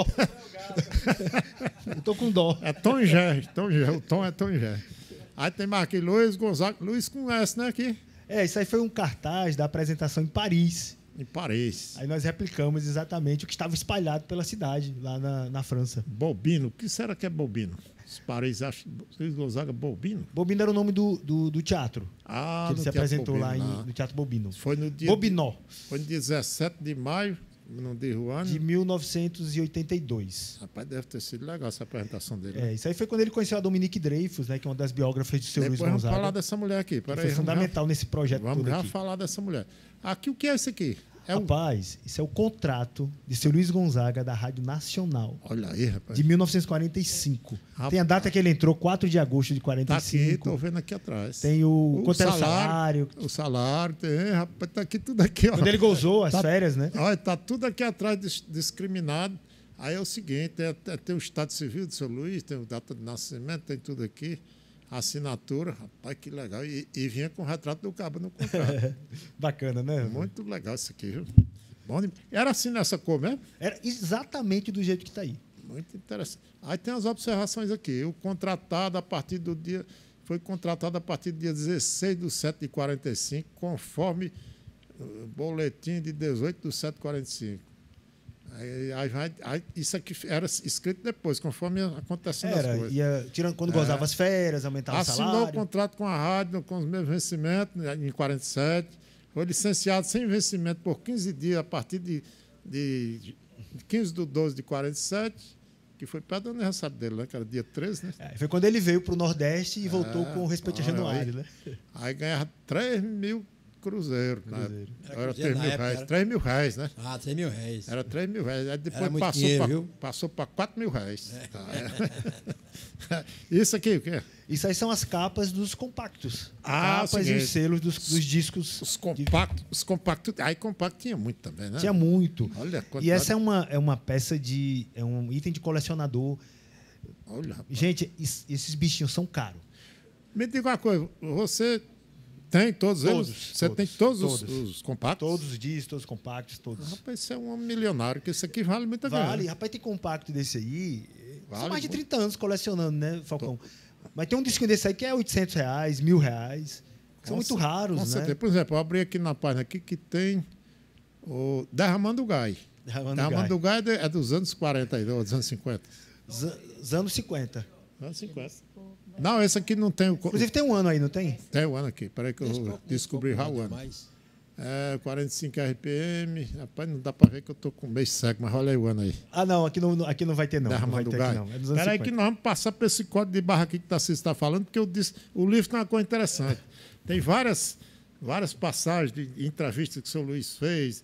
Eu tô com dó. É tom e Gé. O tom é tom e Gé. Aí tem mais aqui, Luiz Gonzaga. Luiz com S, né, aqui? Isso aí foi um cartaz da apresentação em Paris. Em Paris. Aí nós replicamos exatamente o que estava espalhado pela cidade, lá na França. Bobino. O que será que é Bobino? Os Paris acham Luiz Gonzaga Bobino? Bobino era o nome do teatro. Que ele se apresentou Bobino, lá no Teatro Bobino. Foi no dia... Bobinó. Foi no dia 17 de maio, não diz o ano. De 1982. Rapaz, deve ter sido legal essa apresentação dele. Isso aí foi quando ele conheceu a Dominique Dreyfus, né, que é uma das biógrafas do seu Luiz Vamos Gonzaga. falar dessa mulher aqui. Foi fundamental nesse projeto todo aqui. Vamos falar dessa mulher. Aqui, o que é isso aqui? Rapaz, isso é o contrato de seu Luiz Gonzaga da Rádio Nacional. Olha aí, rapaz. De 1945. Tem a data que ele entrou, 4 de agosto de 45. Tá aqui, estou vendo aqui atrás. Tem quanto era o salário. O salário, tem, rapaz, tá aqui tudo aqui. Quando ele gozou as férias, né? Olha, tá tudo aqui atrás discriminado. Aí é o seguinte, tem o Estado Civil do seu Luiz, tem a data de nascimento, tem tudo aqui. Assinatura, rapaz, que legal. E vinha com o retrato do cabo no contrato. Bacana, né? Muito legal isso aqui, viu? Era assim nessa cor mesmo? Era exatamente do jeito que está aí. Muito interessante. Aí tem as observações aqui. O contratado a partir do dia... Foi contratado a partir do dia 16/7/45, conforme o boletim de 18/7/45. Isso aqui era escrito depois, conforme acontecendo as coisas. Quando gozava as férias, aumentava o salário. Assinou o contrato com a rádio, com os mesmos vencimentos, em 47. Foi licenciado sem vencimento por 15 dias, a partir de 15/12/47. que foi perto do aniversário dele, né? Que era dia 13, né? Foi quando ele veio para o Nordeste e voltou com o respeito a Januário, né? Aí ganhava 3 mil cruzeiros. Era 3 mil reais. Era... 3 mil reais, né? Ah, 3 mil reais. Era 3 mil reais. Aí depois passou para 4 mil reais. Tá. Isso aqui, o quê? Isso aí são as capas dos compactos. Ah, capas e os selos dos discos. Os compactos. Aí compacto tinha muito também, né? Tinha muito. Olha, e essa é uma peça de. É um item de colecionador. Olha, rapaz. Gente, esses bichinhos são caros. Me diga uma coisa, você tem todos eles? Você tem todos os compactos? Todos os discos, todos os compactos, todos. Rapaz, isso é um milionário, que isso aqui vale muita grana. Vale. Rapaz, tem compacto desse aí. Vale são mais de muito. 30 anos colecionando, né, Falcão? Mas tem um disquinho desse aí que é R$800, R$1.000. Que são muito raros, Com né? certeza. Por exemplo, eu abri aqui na página aqui que tem o Derramando Gai. Derramando Gai é dos anos 40, dos anos 50. Dos anos 50. Anos 50. Não, esse aqui não tem o... Inclusive tem um ano aí, não tem? Tem o ano aqui. Espera aí que eu descobri já o ano. É, 45 RPM. Rapaz, não dá para ver que eu estou com meio cego, mas olha aí o ano aí. Ah, não, aqui não vai ter, não. Não vai Derramando ter Gai. aqui, não. É dos anos Espera aí 50. que nós vamos passar por esse código de barra aqui que o Tarcísio está falando, porque eu disse, o livro tem uma coisa interessante. Tem várias passagens de entrevistas que o seu Luiz fez,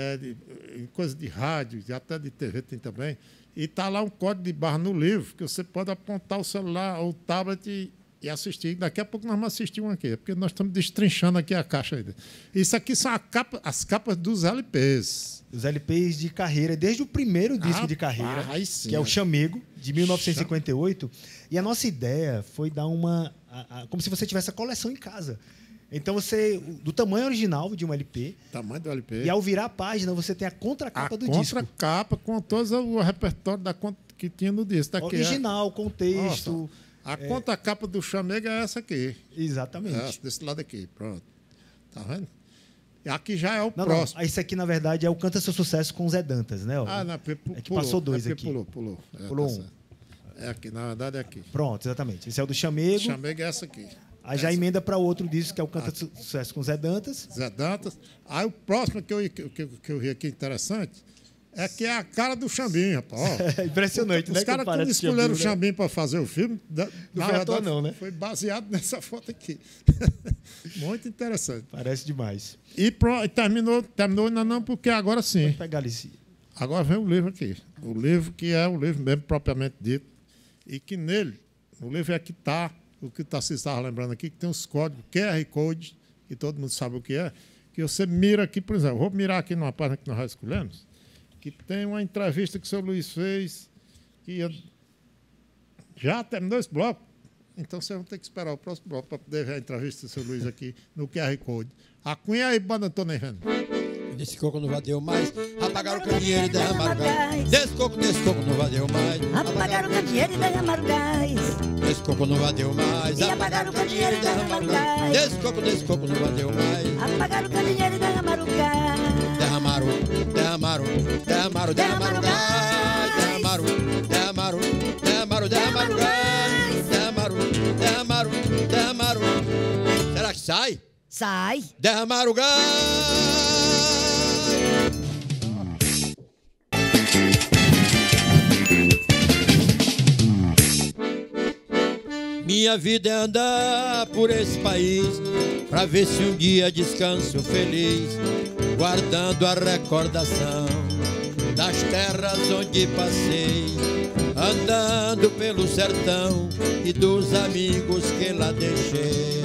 em coisas de rádio, até de TV tem também. E está lá um código de barra no livro, que você pode apontar o celular ou o tablet e assistir. Daqui a pouco nós vamos assistir um aqui, porque nós estamos destrinchando aqui a caixa ainda. Isso aqui são as capas dos LPs. Os LPs de carreira, desde o primeiro disco de carreira, sim, que é o Chamego, de 1958. E a nossa ideia foi dar como se você tivesse a coleção em casa. Então você, do tamanho original de um LP, tamanho do LP. E ao virar a página, você tem a contracapa do disco. A contracapa com todo o repertório que tinha no disco. Daqui original, contexto. Nossa, a contracapa do Chamego é essa aqui. Exatamente. Essa, desse lado aqui, pronto. Tá vendo? E aqui já é o próximo. Não, esse aqui, na verdade, é o Canta Seu Sucesso com o Zé Dantas, né? É que passou dois aqui. Pulou. Pulou tá um. É aqui, na verdade é aqui. Pronto, exatamente. Esse é o do Chamego. Chamego é essa aqui. Aí já emenda para outro disco, que é o Canta Sucesso com Zé Dantas. Zé Dantas. Aí o próximo que eu vi aqui interessante é que é a cara do Chambinho, rapaz. É impressionante, né? Os caras quando escolheram o Chambinho para fazer o filme, não foi à toa, não, né? Foi baseado nessa foto aqui. Muito interessante. Parece demais. E terminou ainda não, porque agora sim. Vou pegar ali. Agora vem o livro aqui. O livro que é o livro mesmo propriamente dito. E que nele, o livro é que está, o que o Tarcísio estava lembrando aqui, que tem os códigos QR Code, que todo mundo sabe o que é, que você mira aqui, por exemplo, vou mirar aqui numa página que nós já escolhemos, que tem uma entrevista que o seu Luiz fez, que já terminou esse bloco, então vocês vão ter que esperar o próximo bloco para poder ver a entrevista do seu Luiz aqui no QR Code. A Cunha e banda, não estou nem vendo. Desse coco não valeu mais, apagaram o candeeiro e derramaram gás. Desse coco não valeu mais, apagaram o candeeiro e derramaram gás. Desse coco não valeu mais, e apagaram o candeeiro e derramaram gás. Desse coco não valeu mais, apagaram o candeeiro e derramaram gás. Derramaram gás. Derramaram gás. Será que sai? Sai. Derramaram gás. Minha vida é andar por esse país, pra ver se um dia descanso feliz, guardando a recordação das terras onde passei, andando pelo sertão e dos amigos que lá deixei.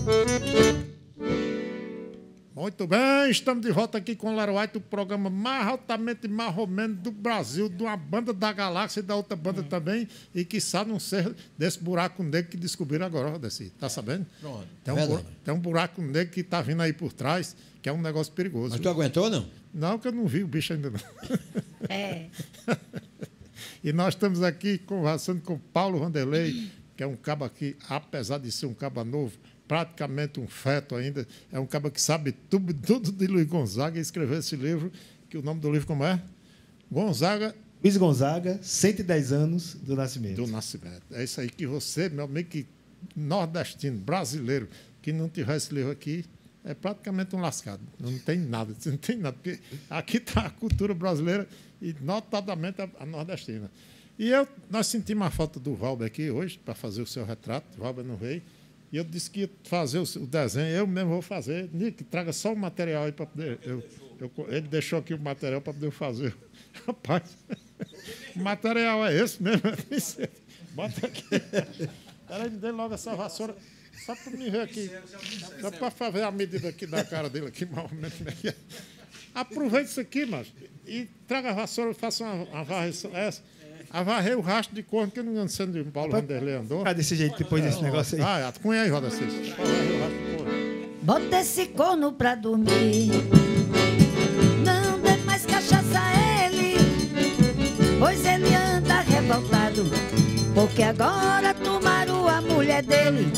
Muito bem, estamos de volta aqui com o Lero White, o programa mais altamente marromeno do Brasil, de uma banda da galáxia e da outra banda também, e que sabe não ser desse buraco negro que descobriram agora, Desi. Tá sabendo? Pronto. Tem um buraco negro que tá vindo aí por trás, que é um negócio perigoso. Mas tu aguentou, não? Não, que eu não vi o bicho ainda não. É. E nós estamos aqui conversando com Paulo Vanderlei, que é um cabo aqui, apesar de ser um cabo novo, praticamente um feto ainda, é um cabo que sabe tudo de Luiz Gonzaga, e escreveu esse livro, que o nome do livro como é? Luiz Gonzaga, 110 anos do nascimento. Do nascimento. É isso aí que você, meu amigo, que nordestino, brasileiro, que não tiver esse livro aqui, é praticamente um lascado. Não tem nada, não tem nada, porque aqui está a cultura brasileira e notadamente a nordestina. E nós sentimos a falta do Valber aqui hoje, para fazer o seu retrato. O Valber não veio. E eu disse que ia fazer o desenho, eu mesmo vou fazer. Nick, traga só o material aí para poder. Ele deixou aqui o material para poder fazer. Rapaz, o material é esse mesmo. Bota aqui. Peraí, me dê logo essa vassoura. Só para me ver aqui. Só para fazer a medida aqui da cara dele aqui, mais ou menos. Aproveite isso aqui, mas e traga a vassoura e faça uma varreção. A varrer o rastro de corno, que eu não sei onde o Paulo Vanderlei andou. Ficar desse jeito depois desse negócio aí. Cunha aí, Roda Cis. Varrer o rastro de corno. Bota esse corno pra dormir. Não dê mais cachaça a ele, pois ele anda revoltado, porque agora tomaram a mulher dele.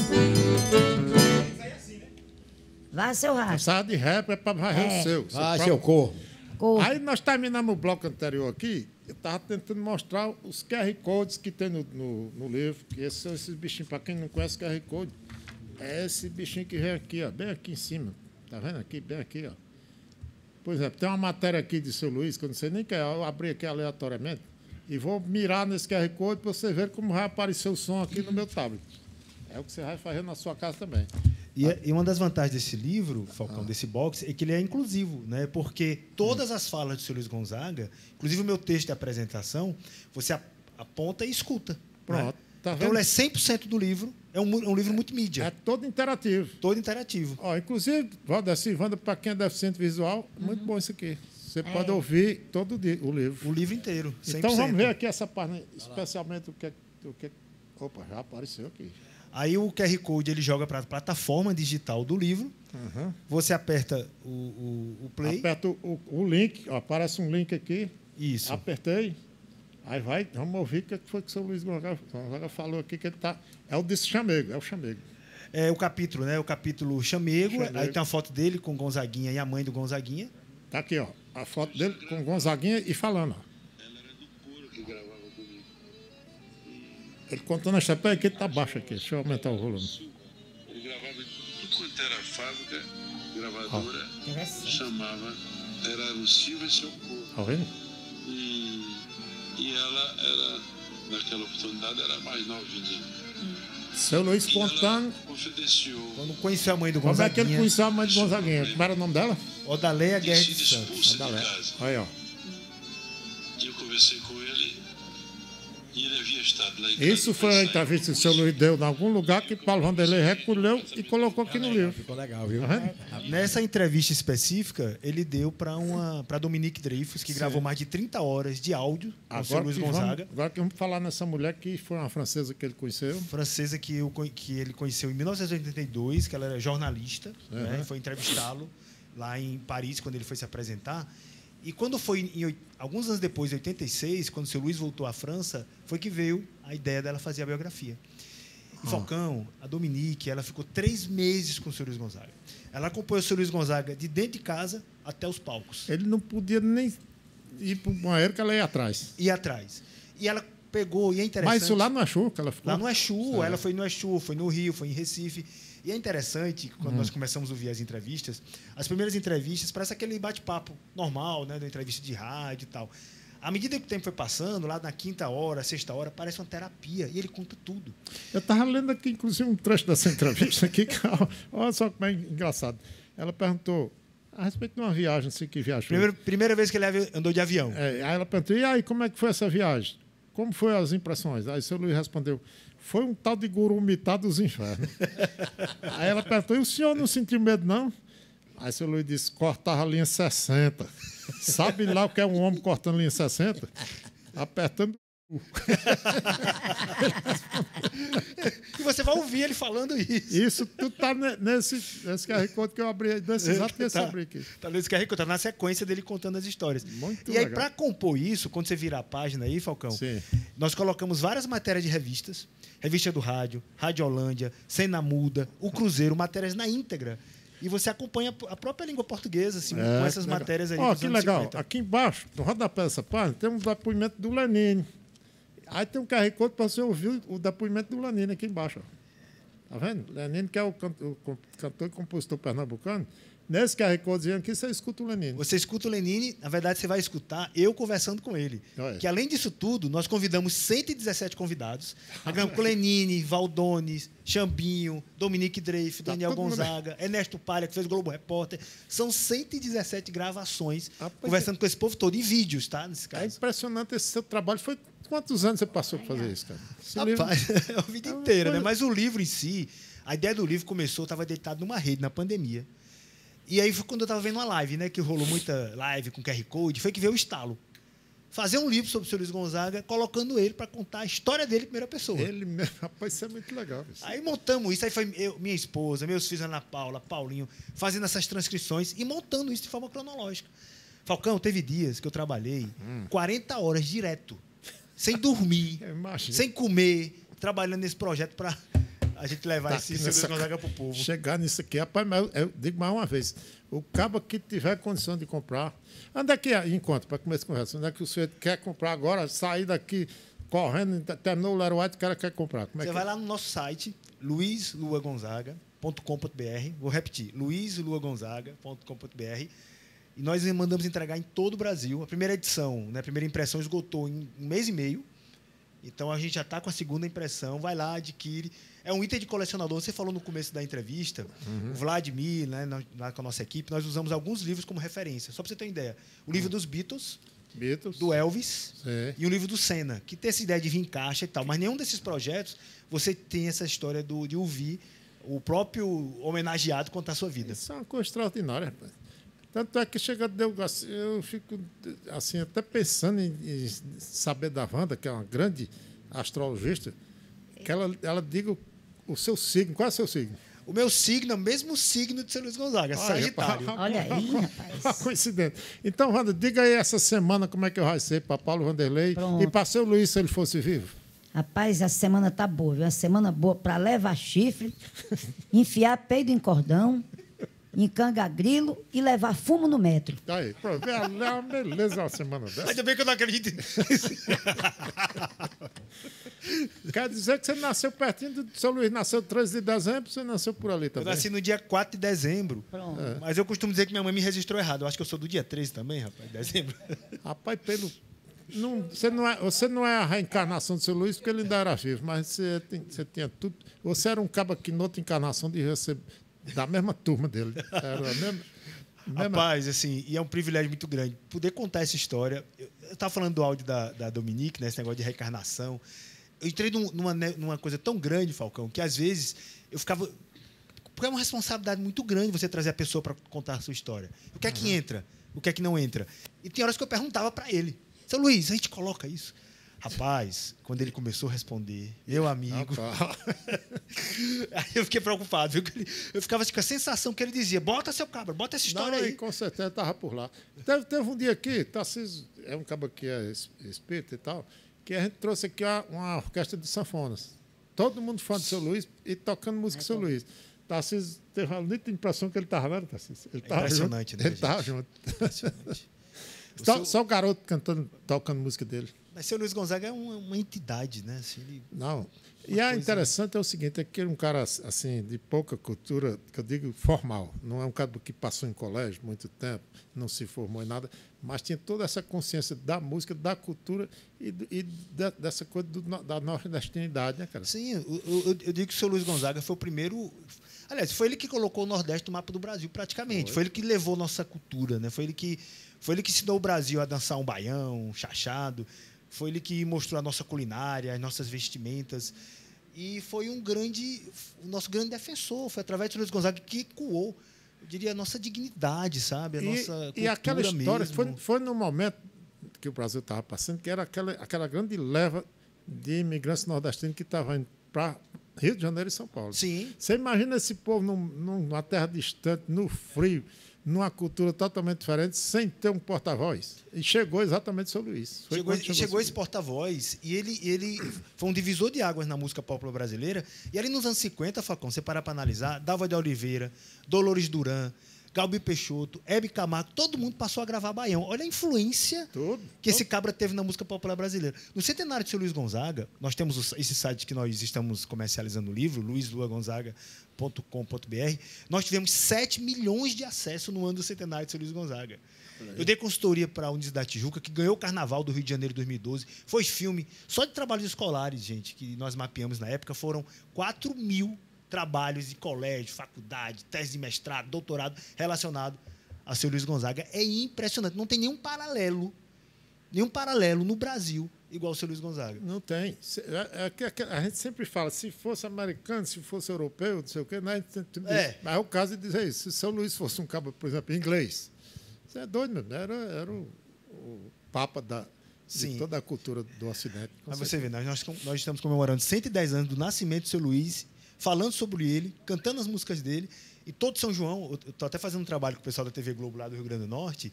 Vai, seu rastro. Saia de rap é para varrer o seu. Vai, seu corno. Aí nós terminamos o bloco anterior aqui. Eu estava tentando mostrar os QR Codes que tem no livro. Que esses são esses bichinhos. Para quem não conhece QR Code, é esse bichinho que vem aqui, ó, bem aqui em cima. Está vendo aqui? Bem aqui, ó. Por exemplo, tem uma matéria aqui de seu Luiz, que eu não sei nem quem é. Eu abri aqui aleatoriamente e vou mirar nesse QR Code para você ver como vai aparecer o som aqui no meu tablet. É o que você vai fazer na sua casa também. E uma das vantagens desse livro, Falcão, desse box, é que ele é inclusivo, né? Porque todas as falas do Sr. Luiz Gonzaga, inclusive o meu texto de apresentação, você aponta e escuta. Pronto. Né? Tá então, ele é 100% do livro. É um livro multimídia. É todo interativo. Todo interativo. Ó, inclusive, Valdeci, Wanda, para quem é deficiente visual, muito bom isso aqui. Você pode ouvir todo dia o livro. O livro inteiro, 100%. Então, vamos ver aqui essa parte, especialmente o que... Opa, já apareceu aqui. Aí o QR Code ele joga para a plataforma digital do livro. Você aperta o play. Aperta o link, ó, aparece um link aqui. Isso. Apertei. Aí vai, vamos ouvir o que foi que o seu Luiz Gonzaga falou aqui, que ele tá. É o desse chamego, é o chamego. É o capítulo, né? O capítulo chamego. Aí tem uma foto dele com Gonzaguinha e a mãe do Gonzaguinha. Tá aqui, ó. A foto dele com Gonzaguinha e falando, ó. Ela era do couro que gravava comigo. Ele contando a história. Peraí, que ele tá baixo aqui. Deixa eu aumentar o volume. Ele gravava em tudo quanto era fábrica, gravadora, chamava, era o Silva e seu couro. Tá vendo? E ela era, naquela oportunidade, era mais novinha. Seu Luiz contando. Confidenciou. Quando conheceu a mãe do Como é Gonzaguinha. que ele conheceu a mãe do Gonzaguinha? Como era o nome dela? Odaleia E Guerra se de Santos. expulsa de Odaleia. casa. Aí, ó. E eu conversei com ele e ele havia estado lá em casa. Isso foi a entrevista que o seu Luiz deu em algum lugar que Paulo Vanderlei recolheu e colocou aqui no livro. Ficou legal, viu? Tá vendo? Nessa entrevista específica, ele deu para Dominique Dreyfus, que gravou mais de 30 horas de áudio com o Sr. Luiz Gonzaga. Agora que vamos falar nessa mulher que foi uma francesa que ele conheceu. Francesa que ele conheceu em 1982, que ela era jornalista, né? Foi entrevistá-lo lá em Paris, quando ele foi se apresentar. E quando foi, alguns anos depois, em 86, quando o seu Luiz voltou à França, foi que veio a ideia dela fazer a biografia. E Falcão, a Dominique, ela ficou 3 meses com o seu Luiz Gonzaga. Ela acompanhou o seu Luiz Gonzaga de dentro de casa até os palcos. Ele não podia nem ir para o banheiro, que ela ia atrás. Ia atrás. E ela pegou, e é interessante... Mas isso lá no Exu, que ela ficou? Lá no Exu, ela foi no Exu, foi no Rio, foi em Recife. E é interessante, quando nós começamos a ouvir as entrevistas, as primeiras entrevistas parece aquele bate-papo normal, né, da entrevista de rádio e tal. À medida que o tempo foi passando, lá na 5ª hora, 6ª hora, parece uma terapia, e ele conta tudo. Eu estava lendo aqui, inclusive, um trecho dessa entrevista aqui, que, olha só como é engraçado. Ela perguntou a respeito de uma viagem, assim, que viajou. Primeira vez que ele andou de avião. Aí ela perguntou, e aí, como é que foi essa viagem? Como foram as impressões? Aí o seu Luiz respondeu, foi um tal de gurumita dos infernos. Aí ela perguntou, e o senhor não sentiu medo, não? Aí o seu Luiz disse, cortava a linha 60. Sabe lá o que é um homem cortando linha 60? Apertando o cu. E você vai ouvir ele falando isso. Isso tudo está nesse QR Code que eu abri, nesse exato que eu abri aqui. Está nesse QR Code, tá na sequência dele contando as histórias. Muito e aí, legal. para compor isso, quando você virar a página aí, Falcão, Sim. nós colocamos várias matérias de revistas, revista do rádio, Rádio Holândia, Cena Muda, O Cruzeiro, matérias na íntegra. E você acompanha a própria língua portuguesa, assim, com essas legal. matérias aí Ó, dos que anos legal. 50. Aqui embaixo, no rodapé dessa página, tem um depoimento do Lenine. Aí tem um QR Code para você ouvir o depoimento do Lenine aqui embaixo. Ó. Tá vendo? Lenine, que é o cantor e compositor pernambucano. Nesse QR Codezinho aqui, você escuta o Lenine. Você escuta o Lenine, na verdade, você vai escutar eu conversando com ele. Que, além disso tudo, nós convidamos 117 convidados. Com Lenine, Valdones, Chambinho, Dominique Dreif, Daniel Gonzaga, Ernesto Palha, que fez o Globo Repórter. São 117 gravações conversando com esse povo todo, em vídeos, tá? Nesse caso. É impressionante esse seu trabalho. Foi quantos anos você passou para fazer isso, cara? Rapaz, é a vida inteira, né? Mas o livro em si, a ideia do livro começou, eu estava deitado numa rede, na pandemia. E aí foi quando eu estava vendo uma live, né? Que rolou muita live com QR Code, foi que veio o estalo. Fazer um livro sobre o seu Luiz Gonzaga, colocando ele para contar a história dele em primeira pessoa. Ele mesmo, rapaz, isso é muito legal. Isso. Aí montamos isso, aí foi eu, minha esposa, meus filhos Ana Paula, Paulinho, fazendo essas transcrições e montando isso de forma cronológica. Falcão, teve dias que eu trabalhei 40 horas direto, sem dormir, sem comer, trabalhando nesse projeto para a gente levar esse Luiz Gonzaga para o povo. Chegar nisso aqui, rapaz, mas eu digo mais uma vez, o cabo que tiver condição de comprar, onde é que encontra, para começar a conversa, onde é que o senhor quer comprar agora, sair daqui correndo, terminou o Leroy, o cara quer comprar. Como é Você vai lá no nosso site, luizluagonzaga.com.br, vou repetir, luizluagonzaga.com.br, e nós mandamos entregar em todo o Brasil. A primeira edição, né, a primeira impressão esgotou em 1 mês e meio, então a gente já está com a segunda impressão, vai lá, adquire. É um item de colecionador. Você falou no começo da entrevista, o Vladimir, né, lá com a nossa equipe, nós usamos alguns livros como referência. Só para você ter uma ideia. O livro dos Beatles, do Elvis, e o livro do Senna, que tem essa ideia de vir em caixa e tal. Mas nenhum desses projetos você tem essa história de ouvir o próprio homenageado contar a sua vida. Isso é uma coisa extraordinária, rapaz. Tanto é que chega, eu fico assim, até pensando em saber da Wanda, que é uma grande astrologista, que ela diga o seu signo. Qual é o seu signo? O meu signo é o mesmo signo de seu Luiz Gonzaga, Sagitário. Olha aí, rapaz. Coincidente. Então, Wanda, diga aí essa semana como é que vai ser para Paulo Vanderlei e para seu Luiz, se ele fosse vivo. Rapaz, a semana tá boa, viu? A semana boa para levar chifre, enfiar peido em cordão, encanga grilo e levar fumo no metro. Aí, pronto, é uma beleza uma semana dessa. Ainda bem que eu não acredito. Quer dizer que você nasceu pertinho do São Luís, nasceu 13 de dezembro, você nasceu por ali também? Eu nasci no dia 4 de dezembro. Pronto. Mas eu costumo dizer que minha mãe me registrou errado. Eu acho que eu sou do dia 13 também, rapaz, de dezembro. Rapaz, você não é a reencarnação do seu Luís, porque ele ainda era vivo, mas você tinha tudo. Você era um cabo que, em outra encarnação, devia ser da mesma turma dele. Era a mesma. Rapaz, assim, e é um privilégio muito grande poder contar essa história. Eu estava falando do áudio da Dominique, né, esse negócio de reencarnação. Eu entrei numa coisa tão grande, Falcão, que às vezes eu ficava. Porque é uma responsabilidade muito grande você trazer a pessoa para contar a sua história. O que é que entra? O que é que não entra? E tem horas que eu perguntava para ele: Seu Luiz, a gente coloca isso? Rapaz, quando ele começou a responder, meu amigo. Aí eu fiquei preocupado, viu? Eu ficava com a sensação que ele dizia: bota seu cabra, bota essa história aí. Com certeza estava por lá. Teve um dia aqui, Tarcísio é um cabo que é espírita e tal, que a gente trouxe aqui uma orquestra de sanfonas. Todo mundo fã do seu Luiz e tocando música do seu Luiz. Tarcísio teve uma nítida impressão que ele estava lá, Tarcísio. Ele estava impressionante, junto. Né? Ele estava junto. Impressionante. Só o garoto tocando música dele. Mas seu Luiz Gonzaga é uma entidade, né? Assim, Não. E interessante é o seguinte, é que ele é um cara assim, de pouca cultura, que eu digo formal. Não é um cara que passou em colégio muito tempo, não se formou em nada, mas tinha toda essa consciência da música, da cultura e dessa coisa da nordestinidade, né, cara? Sim, eu digo que o seu Luiz Gonzaga foi o primeiro. Aliás, foi ele que colocou o Nordeste no mapa do Brasil, praticamente. Foi ele que levou nossa cultura, né? Foi ele que ensinou o Brasil a dançar um baião, um chachado. Foi ele que mostrou a nossa culinária, as nossas vestimentas. E foi o nosso grande defensor. Foi através do Luiz Gonzaga que ecoou, eu diria, a nossa dignidade, sabe? A nossa cultura. E aquela história mesmo. foi no momento que o Brasil estava passando, que era aquela grande leva de imigrantes nordestinos que estavam indo para Rio de Janeiro e São Paulo. Sim. Você imagina esse povo numa terra distante, no frio, numa cultura totalmente diferente, sem ter um porta-voz. E chegou exatamente o seu Luiz. Chegou esse porta-voz e ele foi um divisor de águas na música popular brasileira. E ali nos anos 50, Falcão, você parar para analisar, Dalva de Oliveira, Dolores Duran, Galbi Peixoto, Hebe Camargo, todo mundo passou a gravar baião. Olha a influência que esse cabra teve na música popular brasileira. No centenário de seu Luiz Gonzaga, nós temos esse site que nós estamos comercializando o livro, luisluagonzaga.com.br, nós tivemos 7 milhões de acessos no ano do centenário de seu Luiz Gonzaga. Eu dei consultoria para a Unidos da Tijuca, que ganhou o Carnaval do Rio de Janeiro 2012. Foi filme, só de trabalhos escolares, gente, que nós mapeamos na época, foram 4 mil trabalhos de colégio, faculdade, tese de mestrado, doutorado, relacionado a seu Luiz Gonzaga. É impressionante. Não tem nenhum paralelo no Brasil igual ao seu Luiz Gonzaga. Não tem. A gente sempre fala, se fosse americano, se fosse europeu, não sei o quê, né? Mas é o caso de dizer isso. Se São Luís fosse um cabo, por exemplo, inglês, você é doido mesmo. Era o papa de toda a cultura do Ocidente. Mas você vê, nós estamos comemorando 110 anos do nascimento do seu Luiz, falando sobre ele, cantando as músicas dele. E todo São João, eu estou até fazendo um trabalho com o pessoal da TV Globo lá do Rio Grande do Norte,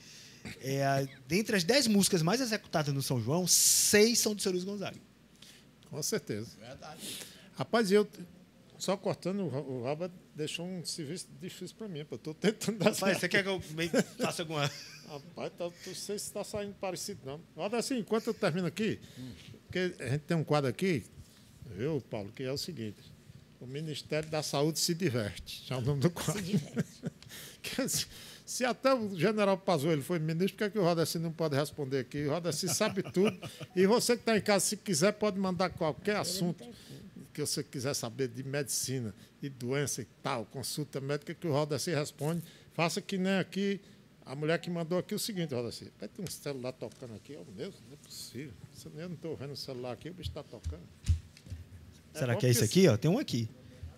dentre as 10 músicas mais executadas no São João, 6 são do seu Luiz Gonzaga. Com certeza. Verdade. Rapaz, eu só cortando, o Robert deixou um serviço difícil para mim. Eu estou tentando dar certo. Você quer que eu faça alguma... Rapaz, não sei se está saindo parecido, não. Olha assim, enquanto eu termino aqui, porque a gente tem um quadro aqui, viu, Paulo, que é o seguinte: o Ministério da Saúde se diverte. Já é o nome do quadro. Se diverte. Se até o general Pazuello foi ministro, por que, é que o Rodeci não pode responder aqui? O Rodeci sabe tudo. E você que está em casa, se quiser, pode mandar qualquer assunto que você quiser saber de medicina e doença e tal, consulta médica, que o Rodeci responde. Faça que nem aqui a mulher que mandou aqui o seguinte, Rodeci. Tem um celular tocando aqui. É o meu? Não é possível. Eu não estou vendo o celular aqui, o bicho está tocando. Será que é esse aqui? Ó, tem um aqui.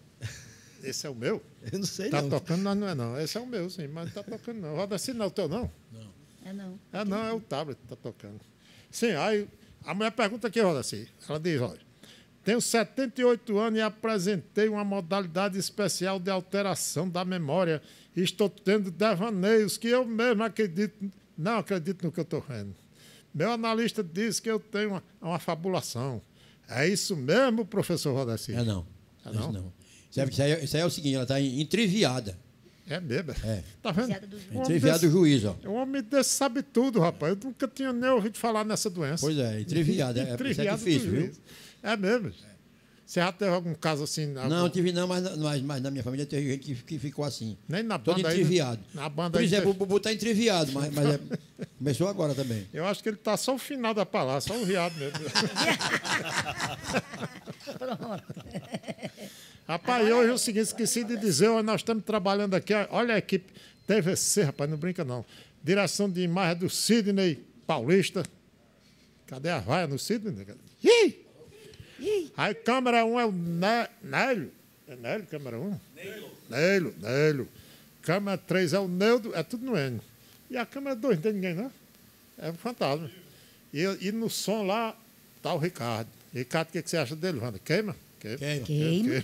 Esse é o meu? Eu não sei, não. Está tocando, mas não é não. Esse é o meu, sim, mas não está tocando, não. Roda assim, não é o teu, não? Não. É não. Não, é o tablet que está tocando. Sim, aí a mulher pergunta aqui, roda assim. Ela diz, olha, tenho 78 anos e apresentei uma modalidade especial de alteração da memória e estou tendo devaneios que eu mesmo não acredito no que eu estou vendo. Meu analista diz que eu tenho uma fabulação. É isso mesmo, professor Rodeci? Não. Não. Isso aí é o seguinte, ela está entreviada. É mesmo? É. Tá vendo? Entreviado do juiz, ó. Um homem desse sabe tudo, rapaz. Eu nunca tinha nem ouvido falar nessa doença. Pois é, entreviada. Isso é difícil, viu? É mesmo. Você já teve algum caso assim? Não, tive não, mas na minha família teve gente que ficou assim. Nem na banda. Todo entreviado. Na banda. Por exemplo, o Bubu está entreviado, mas começou agora também. Eu acho que ele está só o final da palavra, só o riado mesmo. Pronto. Rapaz, hoje é o seguinte, esqueci de dizer, nós estamos trabalhando aqui, olha a equipe TVC, rapaz, não brinca não. Direção de imagem do Sidney Paulista. Cadê a vaia no Sidney? Ih! Aí câmera 1 é o Nélio. É Nélio, câmera 1? Nélio. Câmera 3 é o Neudo, é tudo no N. E a câmera 2 não tem ninguém, não? É um fantasma. E no som lá está o Ricardo. Ricardo, o que você acha dele, Wanda? Queima? Queima.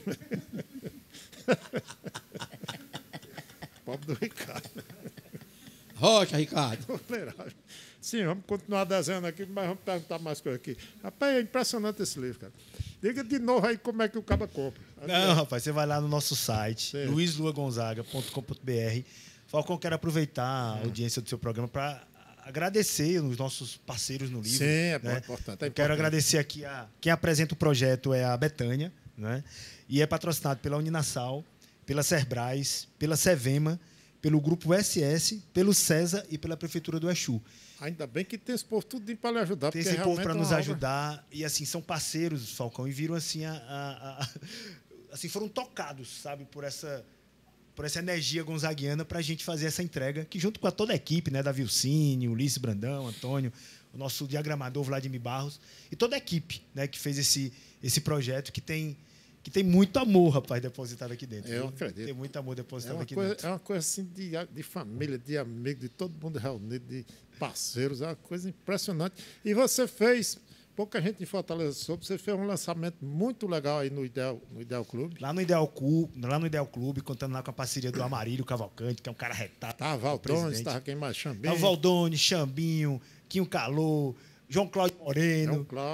Pobre do Ricardo. Rocha, Ricardo. Sim, vamos continuar desenhando aqui, mas vamos perguntar mais coisas aqui. Rapaz, é impressionante esse livro, cara. Diga de novo aí como é que o cara compra. Não, rapaz, você vai lá no nosso site, luisluagonzaga.com.br. Falcão, quero aproveitar a audiência do seu programa para agradecer os nossos parceiros no livro. Sim, é importante. Quero agradecer aqui quem apresenta o projeto é a Betânia, né? E é patrocinado pela Uninasal, pela Cerbrais, pela Sevema, pelo Grupo SS, pelo César e pela Prefeitura do Exu. Ainda bem que tem esse povo tudo para lhe ajudar. Tem esse povo para nos ajudar. E assim, são parceiros, Falcão, e viram assim, assim, foram tocados, sabe, por essa energia gonzaguiana para a gente fazer essa entrega, que junto com toda a equipe, né, da Vilcine, Ulisses Brandão, Antônio, o nosso diagramador Vladimir Barros, e toda a equipe, né, que fez esse projeto, que tem muito amor, rapaz, depositado aqui dentro. Eu acredito. Tem muito amor depositado aqui dentro. É uma coisa assim de família, de amigo, de todo mundo reunido, de parceiros, é uma coisa impressionante. E você fez, pouca gente em Fortaleza soube, você fez um lançamento muito legal aí no Ideal Clube. Lá no Ideal Clube, contando lá com a parceria do Amarílio Cavalcante, que é um cara retado. Tá, Valdones, estava quem mais? Xambinho. Tá, Valdones, Xambinho, Quinho Calô, João Cláudio Moreno. João Cláudio.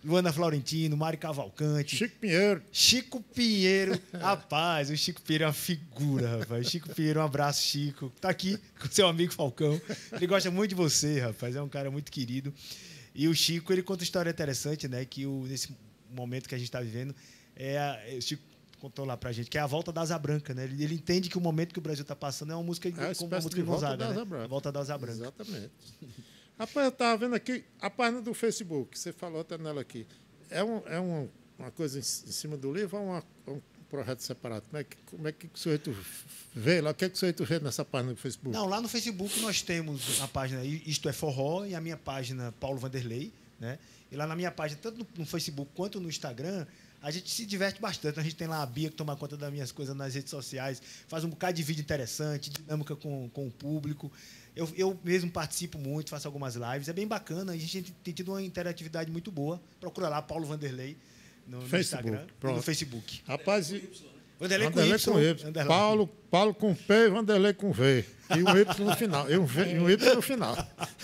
Luana Florentino, Mário Cavalcante. Chico Pinheiro. Rapaz, o Chico Pinheiro é uma figura, rapaz. Chico Pinheiro, um abraço, Chico. Tá aqui com seu amigo Falcão. Ele gosta muito de você, rapaz. É um cara muito querido. E o Chico, ele conta uma história interessante, né? Que nesse momento que a gente está vivendo, o Chico contou lá pra gente, que é a volta da Asa Branca, né? Ele entende que o momento que o Brasil está passando é uma música como uma música de Gonzaga, né? A volta da Asa Branca. Exatamente. Rapaz, eu estava vendo aqui a página do Facebook, você falou até nela aqui. É uma coisa em cima do livro ou um projeto separado? Como é que o sujeito vê lá? O que é que o sujeito vê nessa página do Facebook? Não, lá no Facebook nós temos a página Isto é Forró e a minha página Paulo Vanderlei, né? E lá na minha página, tanto no Facebook quanto no Instagram, a gente se diverte bastante. A gente tem lá a Bia que toma conta das minhas coisas nas redes sociais, faz um bocado de vídeo interessante, dinâmica com o público. Eu mesmo participo muito, faço algumas lives. É bem bacana. A gente tem tido uma interatividade muito boa. Procura lá, Paulo Vanderlei, no Instagram e no Facebook. Rapaz, Vanderlei com Y. Paulo com P e Vanderlei com V. E um Y no final. E um Y no final.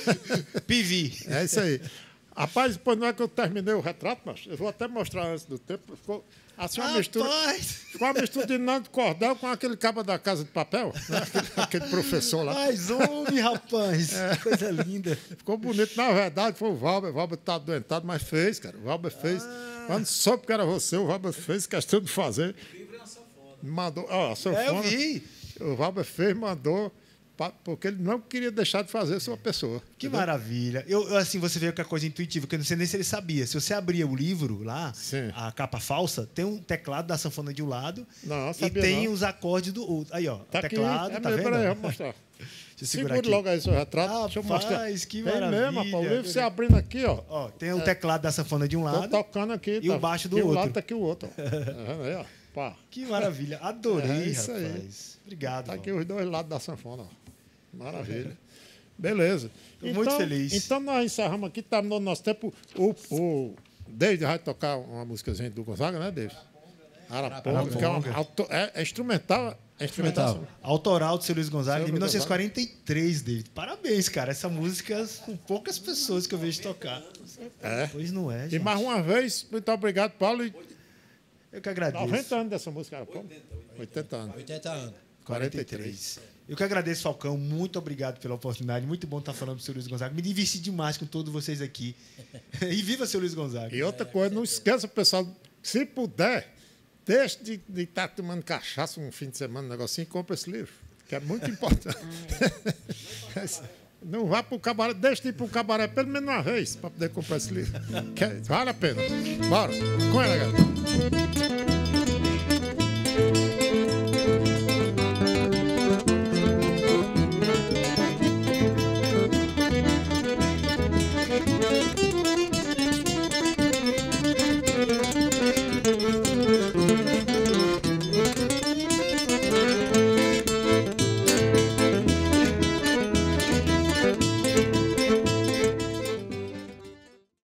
PV. É isso aí. Rapaz, depois não é que eu terminei o retrato, mas eu vou até mostrar antes do tempo. Ficou assim uma mistura. Ficou uma mistura de Nando Cordel com aquele cabo da Casa de Papel, né? aquele professor lá. Mas homem, rapaz. Coisa linda. Ficou bonito. Na verdade, foi o Valber. O Valber está adoentado, mas fez, cara. O Valber fez. Quando soube que era você, o Valber fez questão de fazer. Mandou. Ó, a sanfona. Eu vi. O Valber fez, mandou. Porque ele não queria deixar de fazer sua pessoa. Que entendeu? Maravilha. Assim, você vê que é coisa intuitiva, que eu não sei nem se ele sabia. Se você abria o livro lá, sim, a capa falsa, tem um teclado da sanfona de um lado e tem os acordes do outro. Aí, ó, tá teclado, aqui, tá vendo? Peraí, vou mostrar. Segura logo aí seu retrato. Deixa eu mostrar. Que maravilha. Tem mesmo, Paulo. Você abrindo aqui, ó. Tem o teclado da sanfona de um lado. Tô tocando aqui. E o baixo do outro. E o lado tá aqui o outro. Aí, ó. Pá. Que maravilha. Adorei, isso rapaz. Aí. Obrigado. Tá aqui os dois lados da sanfona, ó. Maravilha. Beleza. Estou muito feliz. Então nós encerramos aqui, terminou o nosso tempo. O David vai tocar uma músicazinha do Gonzaga, né, David? Araponga. Que é instrumental. É instrumental. Autoral do seu Luiz Gonzaga, de 1943, David. Parabéns, cara. Essa música são poucas pessoas que eu vejo tocar. Pois não é, gente. E mais uma vez, muito obrigado, Paulo. Eu que agradeço. 90 anos dessa música, Araponga. 80 anos. 80 anos. 43. Eu que agradeço, Falcão. Muito obrigado pela oportunidade. Muito bom estar falando do seu Luiz Gonzaga. Me diverti demais com todos vocês aqui. E viva seu Luiz Gonzaga. E outra coisa, não esqueça, pessoal, se puder, deixe de estar tomando cachaça um fim de semana, um negocinho, e compra esse livro, que é muito importante. Não vá para o cabaré, deixe de ir para o cabaré pelo menos uma vez para poder comprar esse livro. Vale a pena. Bora. Com ela, galera.